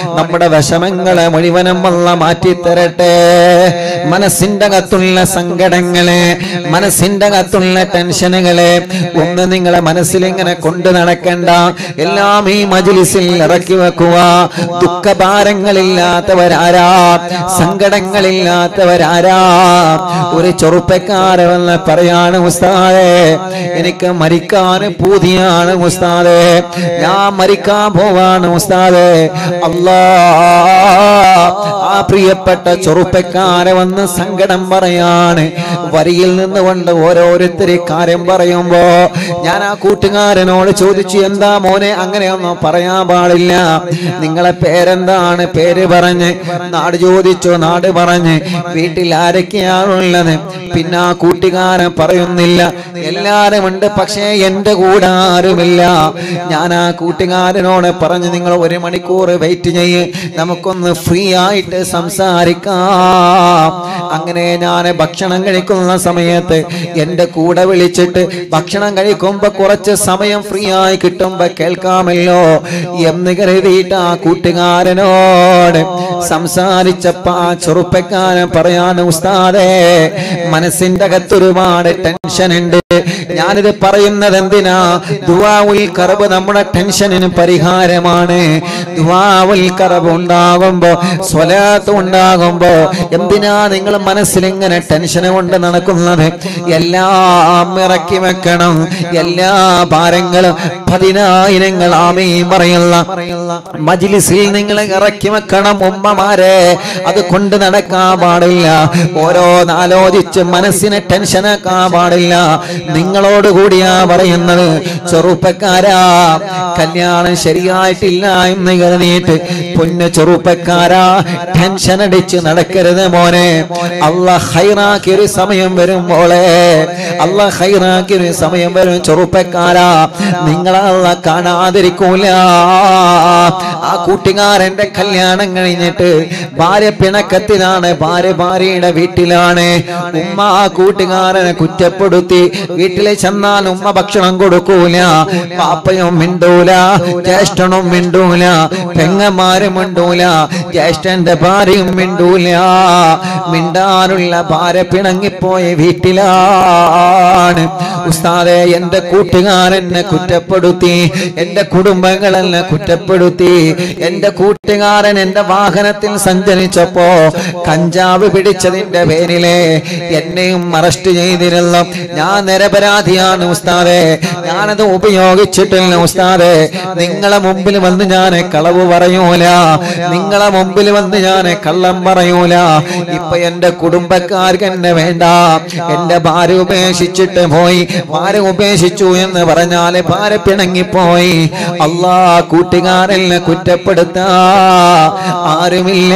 നമ്മുടെ വിഷമങ്ങളെ മുഴുവനും അല്ലാഹ് മാറ്റിത്തരട്ടെ. മനസ്സിന്റെ അകത്തുള്ള സങ്കടങ്ങളെ, മനസ്സിന്റെ അകത്തുള്ള ടെൻഷനുകളെ ഒന്ന് നിങ്ങളെ മനസ്സിൽ ഇങ്ങനെ കൊണ്ടു നടക്കണ്ട. എല്ലാം ഈ മജ്ലിസിൽ ഇറക്കി വെക്കുക. ദുഃഖഭാരങ്ങളില്ലാത്തവരാരാ? സങ്കടങ്ങളില്ലാത്തവരാരാ? ഒരു ചെറുപ്പക്കാരൻ വന്ന് പറയാണ്, ഉസ്താദേ എനിക്ക് മരിക്കാൻ പൂതിയാണ് ഉസ്താദേ, ഞാൻ മരിക്കാൻ പോവാണ് ഉസ്താദേ. ആ പ്രിയപ്പെട്ട ചെറുപ്പക്കാരെ വന്ന് സങ്കടം പറയാണ്. വരിയിൽ നിന്നുകൊണ്ട് ഓരോരുത്തരെ കാര്യം പറയുമ്പോ ഞാൻ ആ കൂട്ടുകാരനോട് ചോദിച്ചു, എന്താ മോനെ അങ്ങനെയൊന്നും പറയാൻ പാടില്ല, നിങ്ങളെ പേരെന്താണ്? പേര് പറഞ്ഞ്, നാട് ചോദിച്ചു, നാട് പറഞ്ഞ്, വീട്ടിൽ ആരൊക്കെയാണുള്ളത്? പിന്നെ ആ കൂട്ടുകാരൻ പറയുന്നില്ല, എല്ലാരും ഉണ്ട്, പക്ഷേ എന്റെ കൂടെ ആരുമില്ല. ഞാൻ ആ കൂട്ടുകാരനോട് പറഞ്ഞു, നിങ്ങൾ 1 മണിക്കൂർ വെയിറ്റ് ചെയ്യ്, നമുക്കൊന്ന് ഫ്രീ ആയിട്ട് സംസാരിക്കാം. അങ്ങനെ ഞാൻ ഭക്ഷണം കഴിക്കുന്ന സമയത്ത് എന്റെ കൂടെ വിളിച്ചിട്ട് ഭക്ഷണം കഴിക്കുമ്പോ കുറച്ച് സമയം ഫ്രീ ആയി കിട്ടുമ്പോ കേൾക്കാമല്ലോ എന്ന് കരുതിയിട്ട് ആ കൂട്ടുകാരനോട് സംസാരിച്ചപ്പോ ആ ചെറുപ്പക്കാരൻ പറയാണ്, ഉസ്താദേ മനസ്സിന്റെ അകത്ത് ഒരുപാട് ടെൻഷൻ ഉണ്ട്. ഞാനിത് പറയുന്നത് എന്തിനാ? ദുആഉൽ ഖർബ് നമ്മുടെ ടെൻഷനിന് പരിഹാരമാണ്. ദുആഉൽ ഖർബ് ഉണ്ടാകുമ്പോ, സ്വലാത്ത് ഉണ്ടാകുമ്പോ എന്തിനാ നിങ്ങൾ മനസ്സിൽ ഇങ്ങനെ ടെൻഷൻ കൊണ്ട് നടക്കുന്നത്? എല്ലാം ഇറക്കി വെക്കണം. എല്ലാ ഭാരങ്ങളും 10,000 ആമീൻ പറയുന്ന മജ്ലിസിൽ നിങ്ങൾ ഇറക്കി വെക്കണം ഉമ്മമാരെ. അത് കൊണ്ട് നടക്കാൻ പാടില്ല. ഓരോന്നാലോചിച്ച് മനസ്സിനെ ടെൻഷനാക്കാൻ പാടില്ല. നിങ്ങളോട് കൂടിയാ പറയുന്നത്. ചെറുപ്പക്കാരാ, കല്യാണം ശരിയായിട്ടില്ല എന്ന് കരുതിയിട്ട് പൊന്നു ചെറുപ്പക്കാരാ ടെൻഷൻ അടിച്ച് നടക്കരുത് മോനെ. അല്ലാഹ് ഖൈറാക്കിയൊരു സമയം വരും മോളെ, അല്ലാഹ് ഖൈറാക്കിയൊരു സമയം വരും ചെറുപ്പക്കാരാ. നിങ്ങളെ അല്ലാഹ് കാണാതിരിക്കൂല. ആ കൂട്ടുകാരന്റെ കല്യാണം കഴിഞ്ഞിട്ട് ഭാര്യ പിണക്കത്തിലാണ്, ഭാര്യയുടെ വീട്ടിലാണ്. ഉമ്മ ആ കൂട്ടുകാരനെ കുറ്റപ്പെടുത്തി. വീട്ടിലെ ചെന്നാൽ ഉമ്മ ഭക്ഷണം കൊടുക്കൂല, പാപ്പയും മിണ്ടൂല, ജ്യേഷ്ഠനും മിണ്ടൂല, പെങ്ങന്മാരും മിണ്ടൂല, ജ്യേഷ്ഠന്റെ ഭാര്യയും മിണ്ടൂല. മിണ്ടാനുള്ള ഭാര്യ പിണങ്ങിപ്പോയ വീട്ടിലാണ്. ഉസ്താദേ എന്റെ കൂട്ടുകാരനെ കുറ്റപ്പെടുത്തി, എന്റെ കുടുംബങ്ങളെന്നെ കുറ്റപ്പെടുത്തി. എന്റെ കൂട്ടുകാരൻ എന്റെ വാഹനത്തിൽ സഞ്ചരിച്ചപ്പോ കഞ്ചാവ് പിടിച്ചതിന്റെ പേരിലെ എന്നെയും അറസ്റ്റ് ചെയ്തിരുന്നു. ഞാൻ നിരപരാധിയാണ് ഉസ്താദേ, ഞാനത് ഉപയോഗിച്ചിട്ടില്ല ഉസ്താദേ. നിങ്ങളെ മുമ്പിൽ വന്ന് ഞാൻ കളവ് പറയൂല, നിങ്ങളെ മുമ്പിൽ വന്ന് ഞാൻ കള്ളം പറയൂല. ഇപ്പൊ എന്റെ കുടുംബക്കാർക്ക് എന്നെ വേണ്ട. എന്റെ ഭാര്യ ഉപേക്ഷിച്ചിട്ട് പോയി. ഭാര്യ ഉപേക്ഷിച്ചു എന്ന് പറഞ്ഞാല് ഭാര്യ പിണങ്ങിപ്പോയി. അല്ലാ കൂട്ടുകാരനെ കുറ്റപ്പെടുത്താ ആരുമില്ല,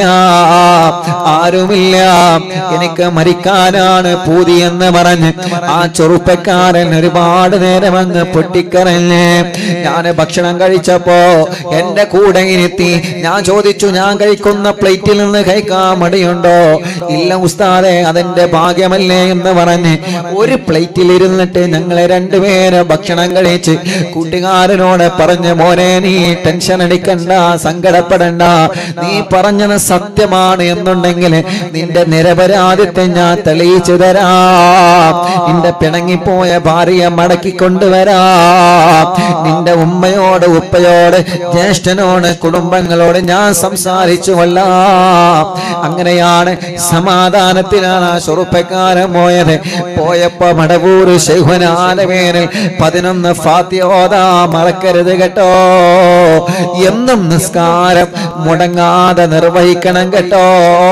ആരുമില്ല. എനിക്ക് മരിക്കാനാണ് പൂതി എന്ന് പറഞ്ഞ് ആ ചെറുപ്പക്കാരൻ ഒരുപാട് നേരം അങ്ങ് പൊട്ടിക്കരഞ്ഞ്. ഞാൻ ഭക്ഷണം കഴിച്ചപ്പോ എന്റെ കൂടെ ഇരുത്തി. ഞാൻ ചോദിച്ചു, ഞാൻ കഴിക്കുന്ന പ്ലേറ്റിൽ നിന്ന് കഴിക്കാൻ മടിയുണ്ടോ? ഇല്ല ഉസ്താദേ, അതെന്റെ ഭാഗ്യമല്ലേ എന്ന് പറഞ്ഞ് ഒരു പ്ലേറ്റിൽ ഇരുന്നിട്ട് ഞങ്ങളെ രണ്ടുപേരും ഭക്ഷണം കഴിച്ച് കൂട്ടുകാരനോട് പറഞ്ഞു, മോനെ നീ ടെൻഷൻ അടിക്കണ്ട, സങ്കടപ്പെടണ്ട. നീ പറഞ്ഞത് സത്യമാണ് എന്നുണ്ടെങ്കിൽ നിന്റെ നിരപരാധിത്വം ഞാൻ തെളിയിച്ചു തരാം. നിന്റെ പിണങ്ങിപ്പോയ ഭാര്യയെ മടക്കി കൊണ്ടുവരാം. നിന്റെ ഉമ്മയോട്, ഉപ്പയോട്, ജ്യേഷ്ഠനോട്, കുടുംബങ്ങളോട് ഞാൻ സംസാരിച്ചു കൊള്ളാം. അങ്ങനെയാണ് സമാധാനത്തിലാണ് ആ ചെറുപ്പക്കാരൻ പോയത്. പോയപ്പോ മടവൂര് ശൈഖുനാലവേനിൽ 11 ഫാത്തിഹ ഓതാ മറക്കരുത് കേട്ടോ. എന്നും നിസ്കാരം മുടങ്ങാതെ നിർവഹിക്കണം കേട്ടോ.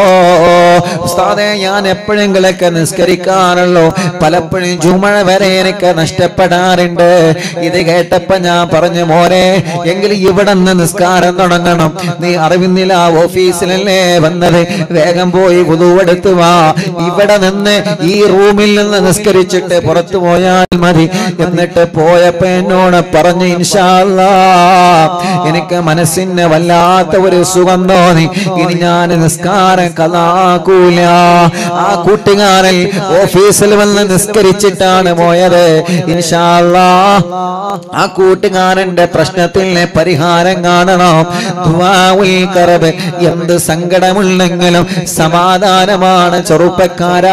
ഉസ്താദേ ഞാൻ എപ്പോഴെങ്കിലൊക്കെ നിസ്കരിക്കാറുള്ളൂ, പലപ്പോഴും ജുമഅ വരെ എനിക്ക് നഷ്ടപ്പെടാറുണ്ട്. ഇത് കേട്ടപ്പോ ഞാൻ പറഞ്ഞു, മോനെ എങ്കിലും ഇവിടെ നിന്ന് നിസ്കാരം തുടങ്ങണം. നീ അറിവിന്നില്ല ഓഫീസിലല്ലേ വന്നത്, വേഗം പോയി വുദു എടുത്ത് വാ, ഇവിടെ നിന്ന് ഈ റൂമിൽ നിന്ന് നിസ്കരിച്ചിട്ട് പുറത്തു പോയാൽ മതി. എന്നിട്ട് പോയപ്പോ എന്നോട് പറഞ്ഞു, ഇൻഷാ അല്ലാഹ് എനിക്ക് മനസ്സിന് വല്ലാത്ത ഒരു സുഖം തോന്നി, ഇനി ഞാൻ നിസ്കാരം കളാക്കൂല. ആ കൂട്ടുകാരൻ ഓഫീസിൽ വന്ന് നിസ്കരിച്ചിട്ടാണ് പോയത്. ഇൻഷാ അല്ലാഹ് ആ കൂട്ടുകാരന്റെ പ്രശ്നത്തിന് പരിഹാരം കാണണം. ദുആഉൽ ഖർബ്, എന്ത് സങ്കടമുണ്ടെങ്കിലും സമാധാനമാണ് ചെറുപ്പക്കാരാ.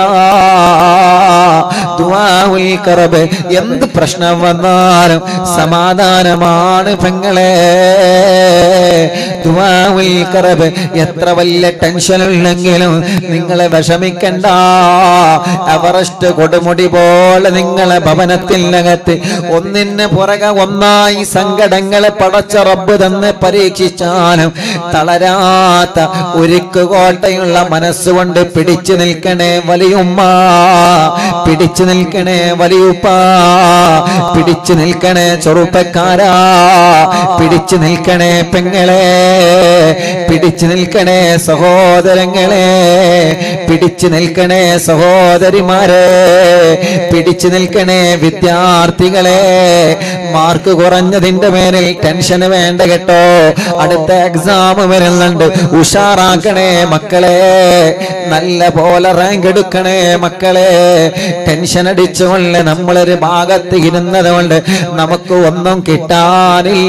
ദുആഉൽ ഖർബ്, എന്ത് പ്രശ്നം വന്നാലും സമാധാനമാണ് പെങ്ങളെ. ദുആഉൽ ഖർബ്, എത്ര വലിയ ടെൻഷൻ ഉണ്ടെങ്കിലും നിങ്ങളെ വിഷമിക്കണ്ട. എവറസ്റ്റ് കൊടുമുടി പോലെ നിങ്ങളെ ഭവനത്തിനകത്ത് ഒന്നിന് പുറകെ ഒന്നായി സങ്കടങ്ങളെ പടച്ച റബ്ബ് തന്നെ പരീക്ഷിച്ചാലും തളരാത്ത ഒരുക്ക് കോട്ടയുള്ള മനസ്സുകൊണ്ട് പിടിച്ചു നിൽക്കണേ വലിയുമ്മ, പിടിച്ചു നിൽക്കണേ വലിയുപ്പ, പിടിച്ചു നിൽക്കണേ ചെറുപ്പക്കാരാ, പിടിച്ചു നിൽക്കണേ പെങ്ങളെ, പിടിച്ചു നിൽക്കണേ സഹോദരങ്ങളെ, പിടിച്ചു നിൽക്കണേ സഹോദരിമാരെ, പിടിച്ചു നിൽക്കണേ വിദ്യാർത്ഥികളെ. മാർക്ക് കുറഞ്ഞതിന്റെ പേരിൽ ടെൻഷന് വേണ്ട കേട്ടോ. അടുത്ത എക്സാം വരുന്നുണ്ട്, ഉഷാറാക്കണേ മക്കളെ, നല്ല പോലെ റാങ്ക് എടുക്കണേ മക്കളെ. ടെൻഷൻ അടിച്ചുകൊണ്ട് നമ്മളൊരു ഭാഗത്ത് ഇരുന്നത് കൊണ്ട് നമുക്ക് ഒന്നും കിട്ടാനില്ല.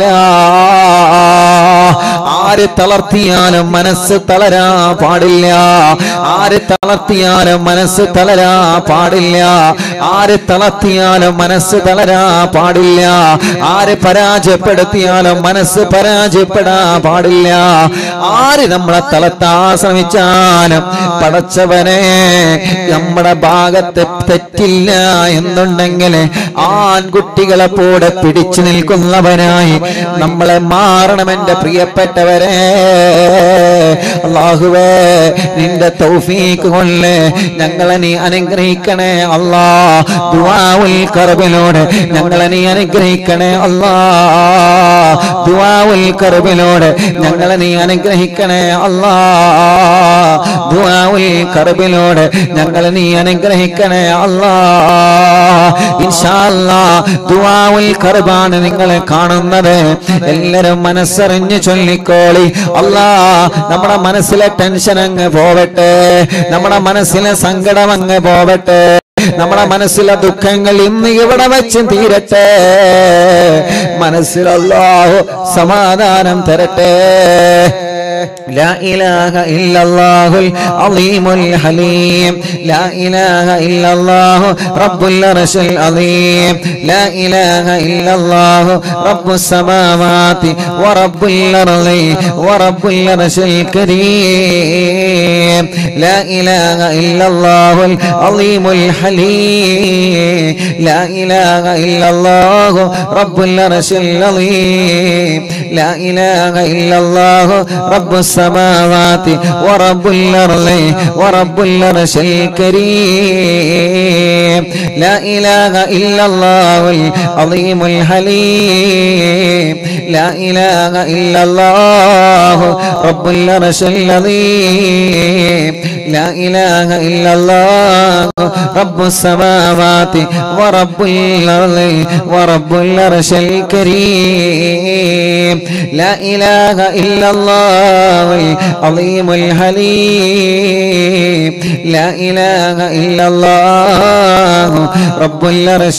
ആര് തളർത്തിയാലും മനസ്സ് തളരാ പാടില്ല, ആര് തളർത്തിയാലും മനസ്സ് തളരാ പാടില്ല, ആര് തളർത്തിയാലും മനസ്സ് തളരാ പാടില്ല, ആര് പരാജയപ്പെടുത്തിയാലും മനസ്സ് പരാജയപ്പെടാ പാടില്ല. ആര് നമ്മളെ തളർത്താൻ ശ്രമിച്ചാലും പടച്ചവനെ നമ്മുടെ ഭാഗത്ത് തെറ്റില്ല എന്നുണ്ടെങ്കിൽ ആൺകുട്ടികളെ പോലെ പിടിച്ചു നിൽക്കുന്നവനായി നമ്മളെ മാറണം എന്റെ പ്രിയപ്പെട്ടവരെ. അല്ലാഹുവേ, നിന്റെ തൗഫീഖ് കൊണ്ട് ഞങ്ങളെ നീ അനുഗ്രഹിക്കണേ അല്ലാ. ദുആഉൽ ഖർബിലൂടെ ഞങ്ങളെ നീ അനുഗ്രഹിക്കണേ അല്ലാ. ദുആഉൽ ഖർബിലൂടെ ഞങ്ങളെ നീ അനുഗ്രഹിക്കണേ അല്ലാ. ദുആഉൽ ഖർബിലൂടെ ഞങ്ങളെ നീ അനുഗ്രഹിക്കണേ അല്ലാ. ഇൻഷാ അല്ലാഹ് ദുആഉൽ ഖർബാണ് നിങ്ങളെ കാണുന്നത്. എല്ലാവരും മനസ്സറിഞ്ഞ് ചൊല്ലിക്കോളി. അല്ലാ, നമ്മുടെ മനസ്സിലെ ടെൻഷൻ അങ്ങ് പോവട്ടെ, നമ്മുടെ മനസ്സിലെ സങ്കടം അങ്ങ് പോവട്ടെ, നമ്മുടെ മനസ്സിലെ ദുഃഖങ്ങൾ ഇന്ന് ഇവിടെ വെച്ച് തീരട്ടെ. മനസ്സിൽ അല്ലാഹു സമാധാനം തരട്ടെ. لا إله إلا الله العظيم الحليم، لا إله إلا الله رب العرش العظيم، لا إله إلا الله رب السماوات ورب الأرض ورب العرش الكريم، لا إله إلا الله العظيم الحليم، لا إله إلا الله رب العرش العظيم، لا إله إلا الله رب السماوات ورب الأرض ورب العرش الكريم، لا إله إلا الله العظيم الحليم، لا إله إلا الله رب العرش العظيم، لا إله إلا الله رب السماوات ورب الأرض ورب العرش الكريم، لا إله إلا الله العظيم الحليم، لا إله إلا الله رب العرش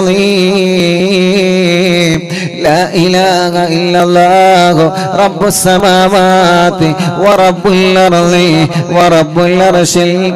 العظيم، لا إله إلا الله رب السماوات ورب الأرض ورب العرش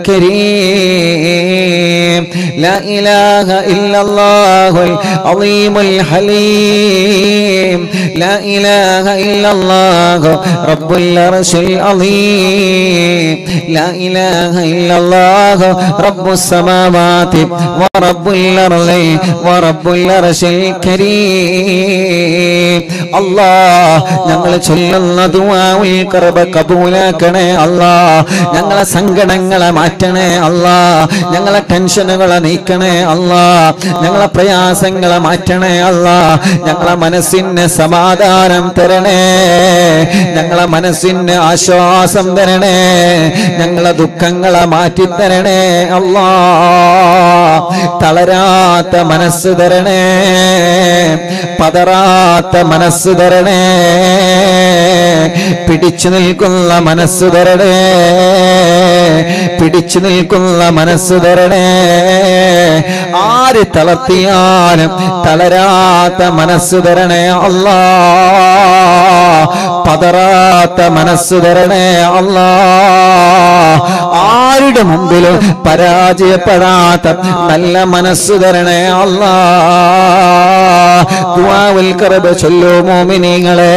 الكريم، لا إله إلا الله العظيم الحليم، لا إله إلا الله رب العرش العظيم، لا إله إلا الله رب السماوات ورب الأرض ورب العرش الكريم، അല്ലാഹ് ഞങ്ങൾ ചൊല്ലുന്ന ദുആഉൽ ഖർബ് കബൂലാക്കണേ അല്ലാഹ് ഞങ്ങളെ സങ്കടങ്ങളെ മാറ്റണേ അല്ലാഹ് ഞങ്ങളെ ടെൻഷനുകളെ നീക്കണേ അല്ലാഹ് ഞങ്ങളെ പ്രയാസങ്ങളെ മാറ്റണേ അല്ലാഹ് ഞങ്ങളെ മനസ്സിന് സമാധാനം തരണേ ഞങ്ങളെ മനസ്സിന് ആശ്വാസം തരണേ ഞങ്ങളെ ദുഃഖങ്ങളെ മാറ്റി തരണേ അല്ലാഹ് തളരാത്ത മനസ്സ് തരണേ പതറാത്ത മനസ്സ് തരണേ പിടിച്ചു നിൽക്കുന്ന മനസ്സ് തരണേ പിടിച്ചു നിൽക്കുന്ന മനസ്സ് തരണേ ആര് തളർത്തിയാലും തളരാത്ത മനസ്സ് തരണേ അല്ലാഹ് പതറാത്ത മനസ്സ് തരണേ അല്ലാഹ് ആരുടെ മുമ്പിലും പരാജയപ്പെടാത്ത നല്ല മനസ്സ് തരണേ അല്ലാഹ് ദുആഉൽ ഖർബ് ചൊല്ലൂ മുഅ്മിനീങ്ങളെ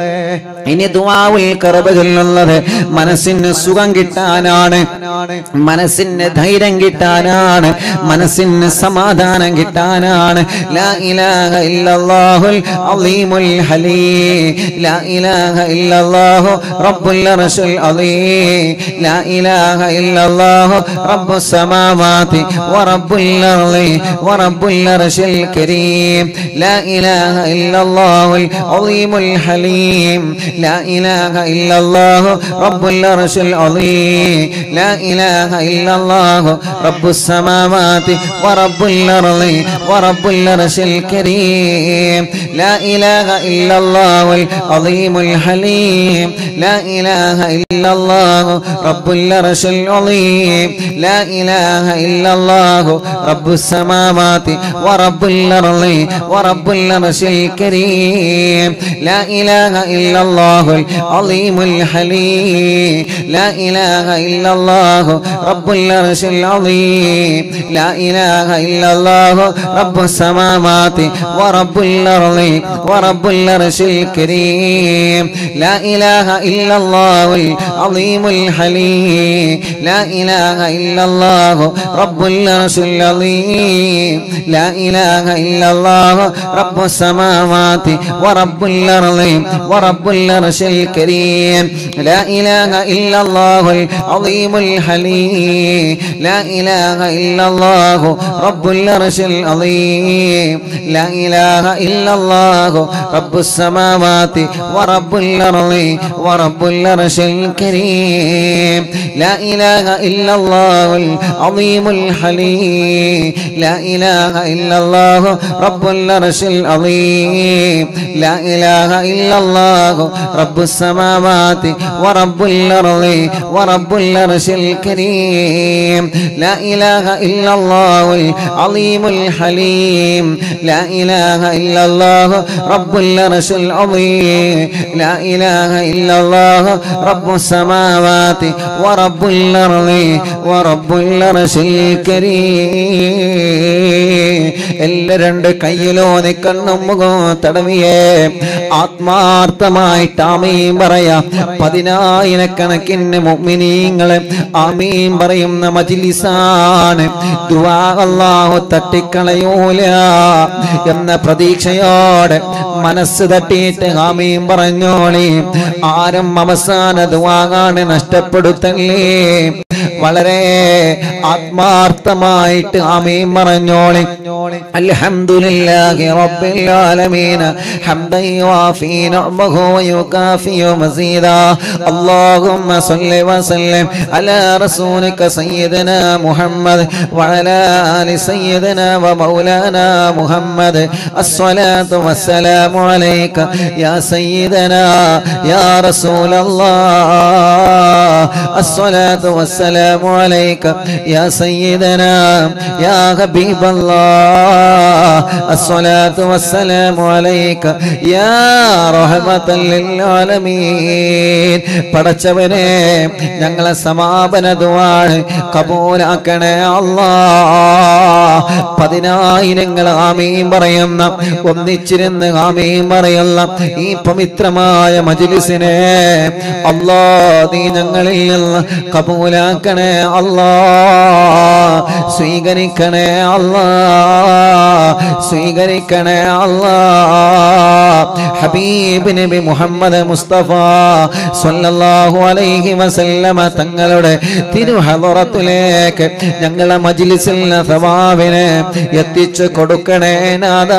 ഇനി ദുആഉൽ ഖർബ് ചൊല്ലുന്നത് മനസ്സിന് സുഖം കിട്ടാനാണ് മനസ്സിന് ധൈര്യം കിട്ടാനാണ് മനസ്സിന് സമാധാനം കിട്ടാനാണ് ലാ ഇലാഹ ഇല്ലല്ലാഹുൽ അളീമുൽ ഹലീം ലാ ഇലാഹ ഇല്ലല്ലാഹു റബ്ബുൽ അർശിൽ അളീം ലാ ഇലാഹ ഇല്ലല്ലാഹു റബ്ബുസ് സമാവാതി വറബ്ബുൽ അർളി വറബ്ബുൽ അർശിൽ കരീം ലാ ഇലാഹ ഇല്ലല്ലാഹുൽ അളീമുൽ ഹലീം لا إله إلا الله رب العرش العظيم لا إله إلا الله رب السماوات ورب الأرض ورب العرش الكريم لا إله إلا الله العظيم الحليم لا إله إلا الله رب العرش العظيم لا إله إلا الله رب السماوات ورب الأرض ورب العرش الكريم لا إله إلا الله العظيم الحليم لا إله إلا الله رب العرش العظيم لا إله إلا الله رب السماوات ورب الأرض ورب العرش الكريم لا إله إلا الله العظيم الحليم لا إله إلا الله رب العرش العظيم لا إله إلا الله رب السماوات ورب الأرض ورب العرش الكريم لا إله إلا الله العظيم الحليم لا إله إلا الله رب العرش العظيم لا إله إلا الله رب السماوات ورب الأرض ورب العرش الكريم لا إله إلا الله العظيم الحليم لا إله إلا الله رب العرش العظيم لا إله إلا الله رب السماوات ورب الأرض ورب العرش الكريم لا إله إلا الله العظيم الحليم لا إله إلا الله رب العرش العظيم لا إله إلا الله رب السماوات ورب الأرض ورب العرش الكريم എല്ലാ രണ്ട് കയ്യിലോനെ കണ്ണും മുഖവും തടവിയേ ആത്മാർത്ഥമായിട്ട് ആമീൻ പറയാം പതിനായിരക്കണക്കിന് മുഅ്മിനീങ്ങളെ ആമീൻ പറയുന്ന മജ്ലിസാണ് ദുആ അല്ലാഹു തട്ടിക്കളയൂല എന്ന പ്രതീക്ഷയോടെ മനസ്സ് തട്ടിയിട്ട് ആമീൻ പറഞ്ഞോളി ആരും അവസാന ദുആണ് നഷ്ടപ്പെടുത്തല്ലേ വളരെ ആത്മാർത്ഥമായിട്ട് ആമീൻ പറഞ്ഞോളി അൽഹംദുലില്ലാഹി റബ്ബിൽ ആലമീൻ ഹംദൻ യുവാഫി നിഅമഹു വയുകാഫി മസീദാ അല്ലാഹുമ്മ സ്വല്ലി വസല്ലിം അലാ റസൂലിക സയ്യിദനാ മുഹമ്മദ് വഅലാ ആലി സയ്യിദനാ വമൗലാനാ മുഹമ്മദ് അസ്സലാത്തു വസ്സലാമു അലൈക യാ സയ്യിദനാ യാ റസൂലല്ലാഹ് അസ്സലാത്തു വസ്സലാമു അലൈക യാ സയ്യിദനാ യാ ഹബീബല്ലാഹ് അസ്സലാത്തു വസ്സലാമു അലൈക യാ റഹ്മത്തൽ ലിൽ ആലമീൻ പടച്ചവനെ ഞങ്ങളെ സമാപന ദുആ കബൂലാക്കണേ അല്ലാഹ് പതിനായിരങ്ങൾ ആമീൻ പറയുന്ന ഒന്നിച്ചിരുന്ന് ആമീൻ പറയുന്ന ഈ പവിത്രമായ മജ്ലിസിനെ അല്ലാഹ് നീ ഞങ്ങളിൽ നിന്ന് കബൂലാക്കണേ സ്വീകരിക്കണേ അല്ലാ, സ്വീകരിക്കണേ അല്ലാ, സ്വീകരിക്കണേ അല്ലാ. ഹബീബ് നബി മുഹമ്മദ് മുസ്തഫ സ്വല്ലല്ലാഹു അലൈഹി വസല്ലമ തങ്ങളുടെ തിരുഹളറത്തിലേക്ക് ഞങ്ങളെ മജ്ലിസിൽ സവാബിനെ എത്തിച്ചു കൊടുക്കണേ നാദാ.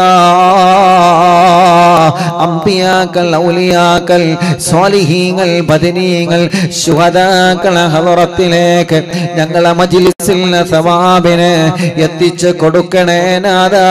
അംബിയാക്കൾ, ഔലിയാക്കൾ, സ്വാലിഹീങ്ങൾ, ബദരീങ്ങൾ, ശുഹദാക്കളെ ഹളറത്തിലേക്ക് ഞങ്ങളെ മജ്ലിസിൽ സവാബിനെ എത്തിച്ചു കൊടുക്കണേ നാദാ.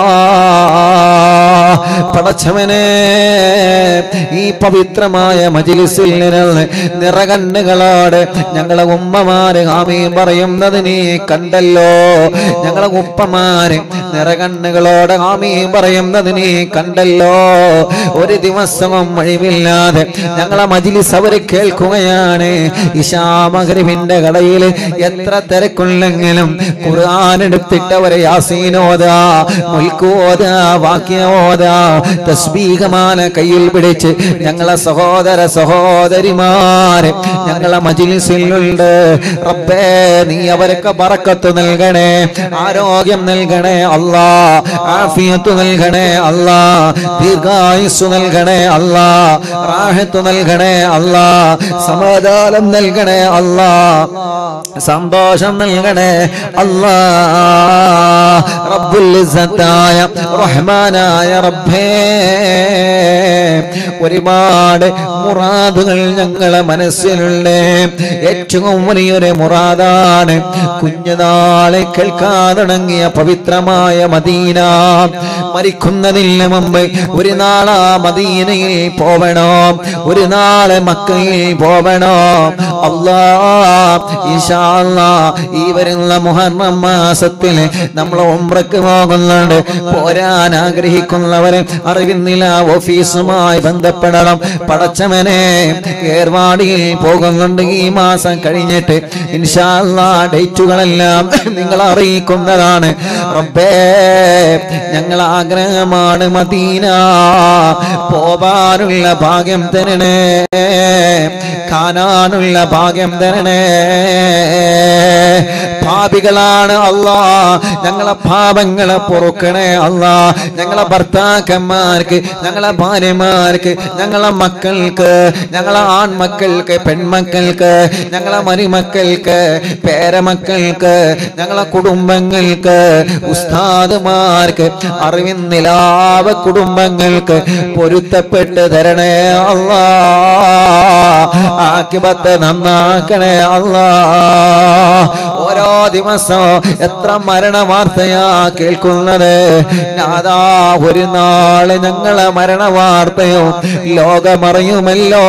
പടച്ചവനെ, ഈ പവിത്രമായ മജ്ലിസിൽ നിന്ന് നിറകണ്ണുകളോട് ഞങ്ങളെ ഉമ്മമാര് ആമീൻ പറയുന്നത് നീ കണ്ടല്ലോ. ഞങ്ങളെ ഉപ്പമാര് നിറകണ്ണുകളോട് ആമീൻ പറയുന്നത് നീ കണ്ടല്ലോ. ഒരു ദിവസവും ഒഴിവില്ലാതെ ഞങ്ങളെ മജ്ലിസ് അവര് കേൾക്കുകയാണ്. ഇശാ മഗ്രിബിന്റെ കടയിൽ എത്ര തിരക്കുണ്ടെങ്കിലും ഖുർആൻ എടുത്തിട്ട് അവരെ യാസീനോദാ, മുൽക്കോദാ, വാക്യോദാ, തസ്ബീഹമാല കയ്യിൽ പിടിച്ച് ഞങ്ങളെ സഹോദര സഹോദരിമാരെ ഞങ്ങളെ മജ്ലിസിലുണ്ട്. റബ്ബേ, നീ അവർക്ക് ബറക്കത്ത് നൽകണേ, ആരോഗ്യം നൽകണേ അല്ലാ, ആഫിയത്ത് നൽകണേ അല്ലാ, ദീർഘായുസ്സു നൽകണേ അല്ലാ, റാഹത്ത് നൽകണേ അല്ലാ, സമാധാനം നൽകണേ അല്ലാ, സന്തോഷം നൽകണേ അല്ലാ. റബ്ബുൽ ഇസ്സത്തായ റഹ്മാനായ റബ്ബേ, ഒരുപാട് മുറാദുകൾ ഞങ്ങളെ മനസ്സിലുണ്ട്. ഏറ്റവും വലിയൊരു മുറാദാണ് കുഞ്ഞുനാളെ കേൾക്കാൻ തുടങ്ങിയ പവിത്രമായ മദീന. മരിക്കുന്നതിന് മുമ്പ് ഒരു നാളാ മദീനയിൽ പോവണോ, ഒരു നാളെ മക്കയിൽ പോവണോ. അല്ലാ, ഇൻഷാ അല്ലാഹ് ഈ വരുന്ന മുഹറം മാസത്തിൽ നമ്മൾ ഉംറക്ക് പോകുന്നുണ്ട്. പോരാൻ ആഗ്രഹിക്കുന്നവരെ അറിവിന്നില്ല ഓഫീസുമായി ബന്ധപ്പെടണം. പടച്ചവനെ, ഏർവാടിയിൽ പോകുന്നുണ്ട് ഈ മാസം കഴിഞ്ഞിട്ട്. ഇൻഷാ അല്ലാഹ് ഡേറ്റുകളെല്ലാം നിങ്ങൾ അറിയിക്കുന്നതാണ്. റബ്ബേ, ഞങ്ങൾ ആഗ്രഹമാണ് മദീന. പോവാനുള്ള ഭാഗ്യം തരണേ, കാണാനുള്ള ഭാഗ്യം തരണേ. പാപികളാണ് അല്ലാ, ഞങ്ങളെ പാപങ്ങളെ പൊറുക്കണേ അല്ലാ. ഞങ്ങളെ ഭർത്താക്കന്മാർക്ക്, ഞങ്ങളെ ഭാര്യമാർക്ക്, ഞങ്ങളെ മക്കൾക്ക്, ഞങ്ങളെ ആൺമക്കൾക്ക്, പെൺമക്കൾക്ക്, ഞങ്ങളെ മരുമക്കൾക്ക്, പേരമക്കൾക്ക്, ഞങ്ങളെ കുടുംബങ്ങൾക്ക്, ഉസ്താദുമാർക്ക്, അറിവിൻ നിലാവ കുടുംബങ്ങൾക്ക് പൊരുത്തപ്പെട്ട് തരണേ അല്ലാ. ആഖിബത്ത് നന്നാക്കണേ അല്ലാ. ഓരോ ദിവസവും എത്ര മരണ വാർത്തയാ കേൾക്കുന്നത് നാദാ. ഒരു നാള് ഞങ്ങളെ മരണ വാർത്തയോ ലോകമറിയുമല്ലോ.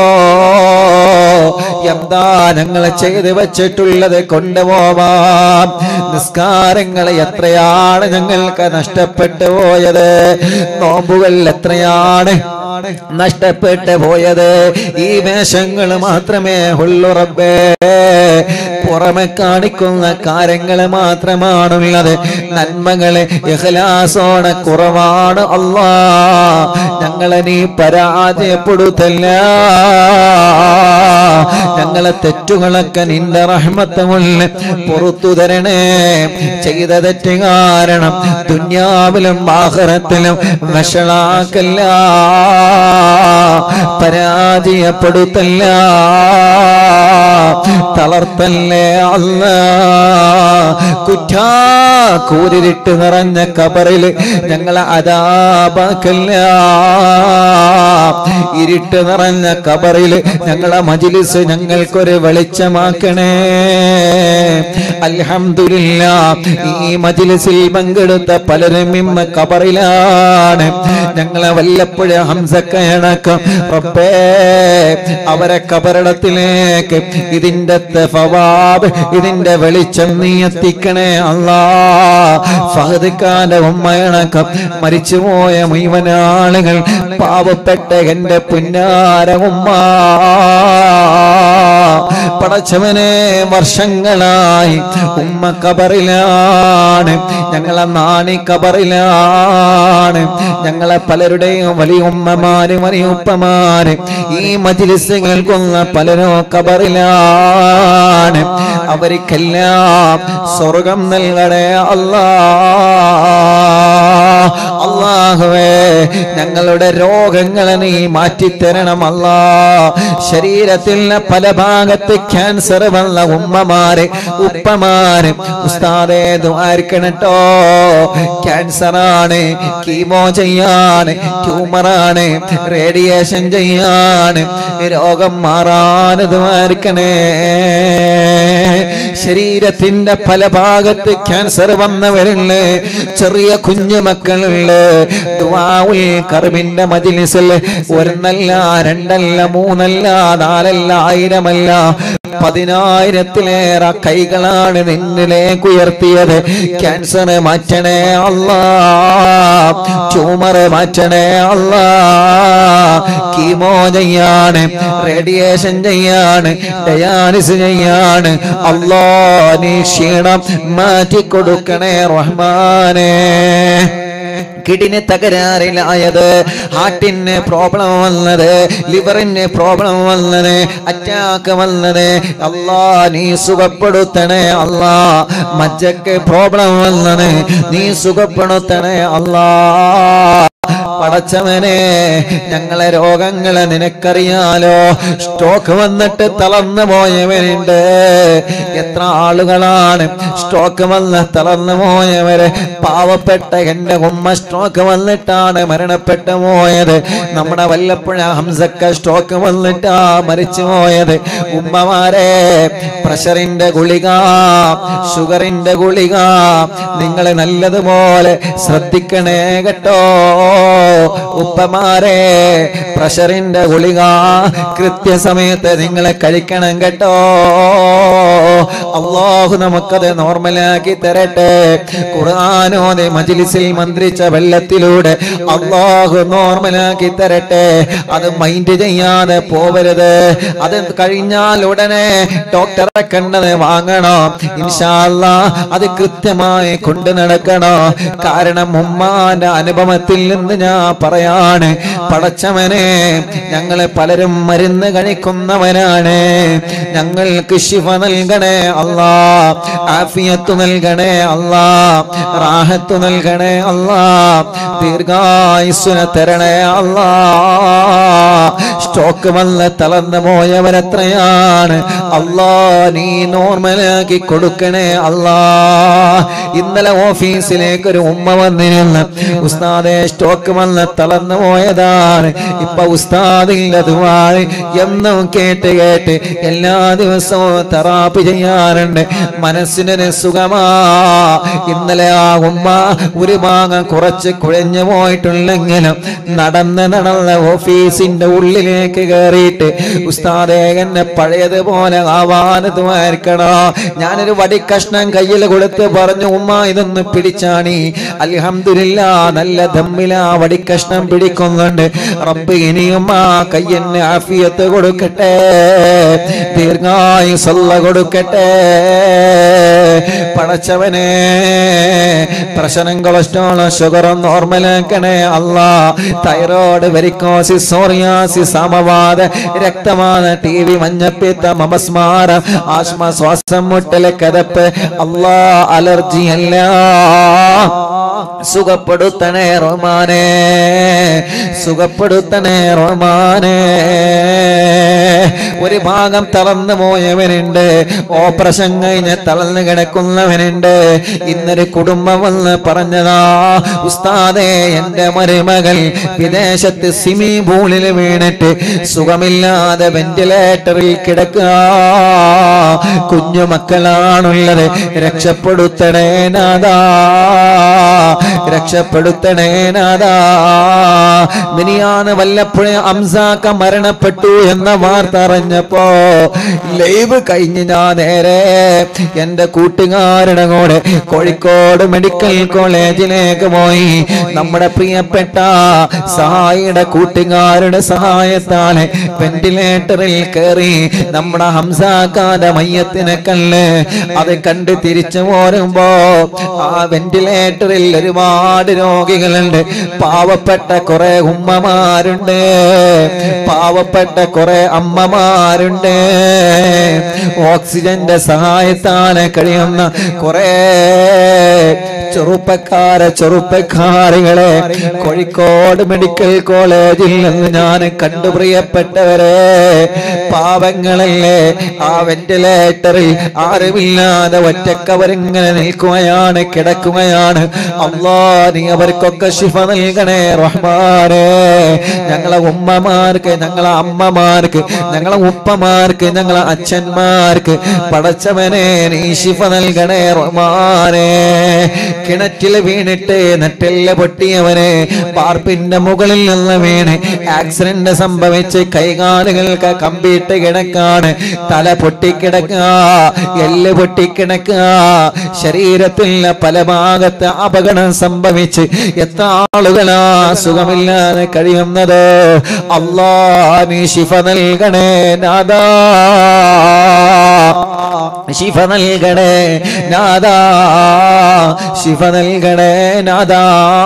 എന്താ ഞങ്ങളെ ചെയ്ത് വെച്ചിട്ടുള്ളത് കൊണ്ടുപോവാം. നിസ്കാരങ്ങൾ എത്രയാണ് ഞങ്ങൾക്ക് നഷ്ടപ്പെട്ടു പോയത്, നോമ്പുകൾ എത്രയാണ് നഷ്ടപ്പെട്ടു പോയത്. ഈ വേഷങ്ങൾ മാത്രമേ ഉള്ളൂ റബ്ബേ, പുറമെ കാണിക്കുന്ന കാര്യങ്ങൾ മാത്രമാണുള്ളത്. നന്മകളെ ഇഖ്ലാസോടെ കുറവാണ് അല്ലാ. ഞങ്ങളെ നീ പരാജയപ്പെടുത്തല്ല. ഞങ്ങളെ തെറ്റുകളൊക്കെ നിന്റെ റഹ്മത്ത് കൊണ്ട് പുറത്തു തരണേ. ചെയ്ത തെറ്റ് കാരണം ദുനിയാവിലും ആഖിറത്തിലും വഷളാക്കല്ല, പരാജയപ്പെടുത്തല്ല, തളർത്തല്ലേ അല്ലാ. കുറ്റാ കൂരിട്ട് നിറഞ്ഞ ഖബറിൽ ഞങ്ങളെ അദാബാക്കല്ല. ഇരുട്ട് നിറഞ്ഞ ഖബറിൽ ഞങ്ങളെ മജ്ലിസ് ഞങ്ങൾക്കൊരു വെളിച്ചമാക്കണേ. അൽഹംദുലില്ലാഹ്, ഈ മജ്ലിസിൽ പങ്കെടുത്ത പലരും ഇന്ന് ഖബറിലാണ്. ഞങ്ങളെ വല്ലപ്പോഴും ഹംസക്കയണക്കം റബ്ബേ, അവരെ ഖബറിടത്തിലേക്ക് ഇതിന്റെ തഫവാബ്, ഇതിന്റെ വെളിച്ചം നീ എത്തിക്കണേ അല്ലാ. ഫഹദ് ഖാന്റെ ഉമ്മയണക്കം മരിച്ചുപോയ മുഴുവൻ ആളുകൾ, പാവപ്പെട്ട എന്റെ പുന്നാര ഉമ്മ പടച്ചവനെ വർഷങ്ങളായി ഉമ്മ ഖബറിലാണ്, ഞങ്ങളെ നാണി ഖബറിലാണ്, ഞങ്ങളെ പലരുടെയും വലിയ ഉമ്മമാര് വലിയ ഉപ്പമാര് ഈ മജ്‌ലിസ് കേൾക്കുന്ന പലരും ഖബറിലാണ്. അവർക്കെല്ലാം സ്വർഗം നൽകണേ അല്ലാഹുവേ. ഞങ്ങളുടെ രോഗങ്ങളെ നീ മാറ്റിത്തരണം അല്ലാ. ശരീരത്തിലെ പല ഭാഗത്ത് ക്യാൻസർ വന്ന ഉമ്മമാര് ഉപ്പമാര് ഉസ്താദേ ദുആർക്കണട്ടോ, ക്യാൻസറാണ്, കീമോ ചെയ്യാണ്, ട്യൂമറാണ്, റേഡിയേഷൻ ചെയ്യാണ്, രോഗം മാറാൻ ദുആർക്കണേ. ശരീരത്തിന്റെ പല ഭാഗത്ത് ക്യാൻസർ വന്നവരുണ്ട്, ചെറിയ കുഞ്ഞു മക്കളുണ്ട്. ദുആഉൽ കർബിന്റെ മജ്‌ലിസിൽ ഒരെണ്ണല്ല രണ്ടല്ല മൂന്നല്ല നാലല്ല ആയിരമല്ല 10,000-ത്തിലേറെ കൈകളാണ് നിന്നിലേക്ക് ഉയർത്തിയത്. ക്യാൻസർ മാറ്റണേ അല്ലാ, ട്യൂമർ മാറ്റണേ അല്ലാ, കീമോ ചെയ്യാണ്, റേഡിയേഷൻ ചെയ്യാണ്, ഡയാലിസിസ് ചെയ്യാണ്. അല്ലാ നീ ക്ഷീണം മാറ്റിക്കൊടുക്കണേ റഹ്മാനേ. കിഡ്നി തകരാറിലായത്, ഹാർട്ടിന് പ്രോബ്ലം വന്നത്, ലിവറിന് പ്രോബ്ലം വന്നത്, അറ്റാക്ക് വന്നത്, അല്ലാ നീ സുഖപ്പെടുത്തണേ അല്ലാ. മജ്ജക്ക് പ്രോബ്ലം വന്നത് നീ സുഖപ്പെടുത്തണേ അല്ലാ. പടച്ചവനെ ഞങ്ങളെ രോഗങ്ങളെ നിനക്കറിയാലോ. സ്ട്രോക്ക് വന്നിട്ട് തളർന്നു പോയവരുണ്ട്. എത്ര ആളുകളാണ് സ്ട്രോക്ക് വന്ന് തളർന്നു പോയവര്? പാവപ്പെട്ട എന്റെ ഉമ്മ സ്ട്രോക്ക് വന്നിട്ടാണ് മരണപ്പെട്ടു പോയത്. നമ്മുടെ വല്ലപ്പുഴ ഹംസക്ക സ്ട്രോക്ക് വന്നിട്ടാ മരിച്ചു പോയത്. ഉമ്മമാരെ, പ്രഷറിന്റെ ഗുളിക, ഷുഗറിന്റെ ഗുളിക നിങ്ങൾ നല്ലതുപോലെ ശ്രദ്ധിക്കണേ കേട്ടോ. ഉപ്പമാരെ, പ്രഷറിന്റെ ഗുളിക കൃത്യസമയത്ത് നിങ്ങളെ കഴിക്കണം കേട്ടോ. അല്ലാഹു നമുക്കത് നോർമലാക്കി തരട്ടെ. ഖുർആനോദി മജ്‌ലിസിൽ മന്ത്രിച്ച വെള്ളത്തിലൂടെ അല്ലാഹു നോർമലാക്കി തരട്ടെ. അത് മൈൻഡ് ചെയ്യാതെ പോവരുത്. അത് കഴിഞ്ഞാൽ ഉടനെ ഡോക്ടറെ കണ്ടത് വാങ്ങണോ. ഇൻഷാ അല്ലാഹ് അത് കൃത്യമായി കൊണ്ടു നടക്കണോ. കാരണം ഉമ്മാന്റെ അനുഭവത്തിൽ നിന്ന് ഞാൻ പറയാണ്, പടച്ചവനെ ഞങ്ങളെ പലരും മരുന്ന് കഴിക്കുന്നവരാണ്. ഞങ്ങൾക്ക് ശിഫ നൽകണേ അല്ലാ, ആഫിയത്ത് നൽകണേ അല്ലാ, റാഹത്ത് നൽകണേ അല്ലാ, ദീർഘായുസ്സുനെ തരണേ അല്ലാ. സ്ട്രോക്ക് വന്ന് തളർന്നു പോയവരെത്രയാണ് അല്ലാ, നീ നോർമലാക്കി കൊടുക്കണേ അല്ലാ. ഇന്നലെ ഓഫീസിലേക്ക് ഒരു ഉമ്മ വന്നിരുന്നു. ഉസ്താദേ സ്ട്രോക്ക് വന്ന് തളർന്നു പോയതാണ്. ഇപ്പൊ ഉസ്താദിന്റെ ദുആ എന്നും കേട്ട് കേട്ട് എല്ലാ ദിവസവും തെറാപ്പി ചെയ്യാറുണ്ട്. മനസ്സിനൊരു സുഖമാ. ഇന്നലെ ആ ഉമ്മ ഒരു ഭാഗം കുറച്ച് കുഴഞ്ഞു പോയിട്ടുണ്ടെങ്കിലും നടന്ന് ഓഫീസിന്റെ ഉള്ളിലേക്ക് കയറിയിട്ട് ഉസ്താദേ എന്നെ പഴയതുപോലെ ആവാന് ദുആർക്കണോ. ഞാനൊരു വടിക്കഷ്ണം കയ്യിൽ കൊടുത്ത് പറഞ്ഞു, ഉമ്മ ഇതൊന്ന് പിടിച്ചാണി. അൽഹംദുലില്ലാ നല്ല ദമ്മിലാ വടിക്കഷ്ണം പിടിക്കുന്നുണ്ട്. റബ്ബ് ഇനിയും ആ കയ്യന് ആഫിയത്ത് കൊടുക്കട്ടെ, ദീർഘായുസ്സുള്ള കൊടുക്കട്ടെ. പടച്ചവനെ, പ്രഷറും കൊളസ്ട്രോളും ഷുഗറും നോർമലാക്കണേ അല്ലാ. തൈറോയ്ഡ്, വെരിക്കോസിസ്, സോറിയാസിസ്, സമവാത, രക്തവാത, ടിവി, മഞ്ഞപ്പിത്തം, അപസ്മാരം, ആസ്മ, ശ്വാസം മുട്ടല്, കതപ്പ്, അല്ലാ അലർജി എല്ലാം സുഖപ്പെടുത്തണേ റഹ്മാനേ, സുഖപ്പെടുത്തണേ റഹ്മാനേ. ഒരു ഭാഗം തളർന്നു പോയവനുണ്ട്, ഓപ്പറേഷൻ കഴിഞ്ഞ് തളർന്നു കിടക്കുന്നവനുണ്ട്. ഇന്നൊരു കുടുംബം വന്ന് പറഞ്ഞതാ, ഉസ്താദേ എന്റെ മരുമകൾ വിദേശത്ത് സ്വിമ്മിംഗ് പൂളിൽ വീണിട്ട് സുഖമില്ലാതെ വെന്റിലേറ്ററിൽ കിടക്കുക. കുഞ്ഞു മക്കളാണുള്ളത്, രക്ഷപ്പെടുത്തണേ നാഥാ, രക്ഷപ്പെടുത്തണേ നാഥാ. മിനിയാന്ന് വല്ലപ്പുഴ അംസാക്ക മരണപ്പെട്ടു എന്ന വാർത്ത അറിഞ്ഞപ്പോ ലൈവ് കഴിഞ്ഞ് ഞാൻ നേരെ എന്റെ കൂട്ടുകാരുടെ കൂടെ കോഴിക്കോട് മെഡിക്കൽ മെഡിക്കൽ കോളേജിലേക്ക് പോയി. നമ്മുടെ പ്രിയപ്പെട്ട സഹായിയുടെ കൂട്ടുകാരുടെ സഹായത്താൽ വെന്റിലേറ്ററിൽ കയറി നമ്മുടെ ഹംസാക്കാന്റെ മയ്യത്തിനെ കണ്ട് അത് കണ്ട് തിരിച്ചു പോരുമ്പോ ആ വെന്റിലേറ്ററിൽ ഒരുപാട് രോഗികളുണ്ട്. പാവപ്പെട്ട കുറെ ഉമ്മമാരുണ്ട്, പാവപ്പെട്ട കുറെ അമ്മമാരുണ്ട്. ഓക്സിജന്റെ സഹായത്താൽ കഴിയുന്ന കുറെ ചെറുപ്പക്കാരികളെ കോഴിക്കോട് മെഡിക്കൽ കോളേജിൽ നിന്ന് ഞാൻ കണ്ടു. പ്രിയപ്പെട്ടവരെ, പാവങ്ങളല്ലേ ആ വെന്റിലേറ്ററിൽ ആരുമില്ലാതെ ഒറ്റക്കവരിങ്ങനെ നിൽക്കുകയാണ്, കിടക്കുകയാണ്. അല്ലാ, നീ അവർക്കൊക്കെ ശിഫ നൽകണേ റഹ്മാനേ. ഞങ്ങളെ ഉമ്മമാർക്ക്, ഞങ്ങളെ അമ്മമാർക്ക്, ഞങ്ങളെ ഉപ്പമാർക്ക്, ഞങ്ങളെ അച്ഛന്മാർക്ക് പടച്ചവനെ നീ ശിഫ നൽകണേ റഹ്മാനേ. കിണറ്റിൽ വീണിട്ട് നെറ്റെല്ല് പൊട്ടിയവനെ പാർപ്പിന്റെ മുകളിൽ നിന്ന് വീണ് ആക്സിഡന്റ് സംഭവിച്ച് കൈകാലുകൾക്ക് കമ്പിയിട്ട് കിടക്കാണ്, തല പൊട്ടിക്കിടക്കുക, എല്ല് പൊട്ടിക്കിടക്കുക, ശരീരത്തിൽ പല ഭാഗത്ത് അപകടം സംഭവിച്ച് എത്ര ആളുകളാ സുഖമില്ലാതെ കഴിയുന്നത്. അല്ലാ, നീ ശിഫ നൽകണേ നാദാ, ശിഫ നൽകണേ നാദാ, ശിഫ നൽകണേ നാദാ.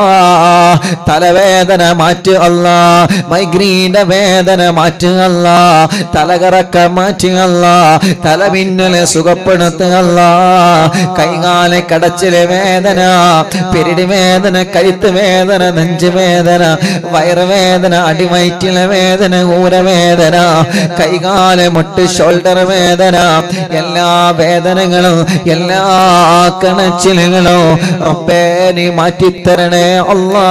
തലവേദന മാറ്റ് അല്ലാ, മൈഗ്രീന്റെ വേദന മാറ്റ് അല്ലാ, തലകറക്ക മാറ്റ് അല്ലാ, തലമിന്നല് സുഖപ്പെടുത്തുക അല്ലാ. കൈകാല കടച്ചില് വേദന, പെരിടി വേദന, കഴുത്ത് വേദന, നെഞ്ച് വേദന, വയറുവേദന, അടിവയറ്റിലെ വേദന, ഊരവേദന, കൈകാല മുട്ട് ഷോൾഡർ വേദന, എല്ലാ വേദനകളും എല്ലാ കണച്ചിലുകളും റബ്ബേ നീ മാറ്റിത്തരണേ അല്ലാ.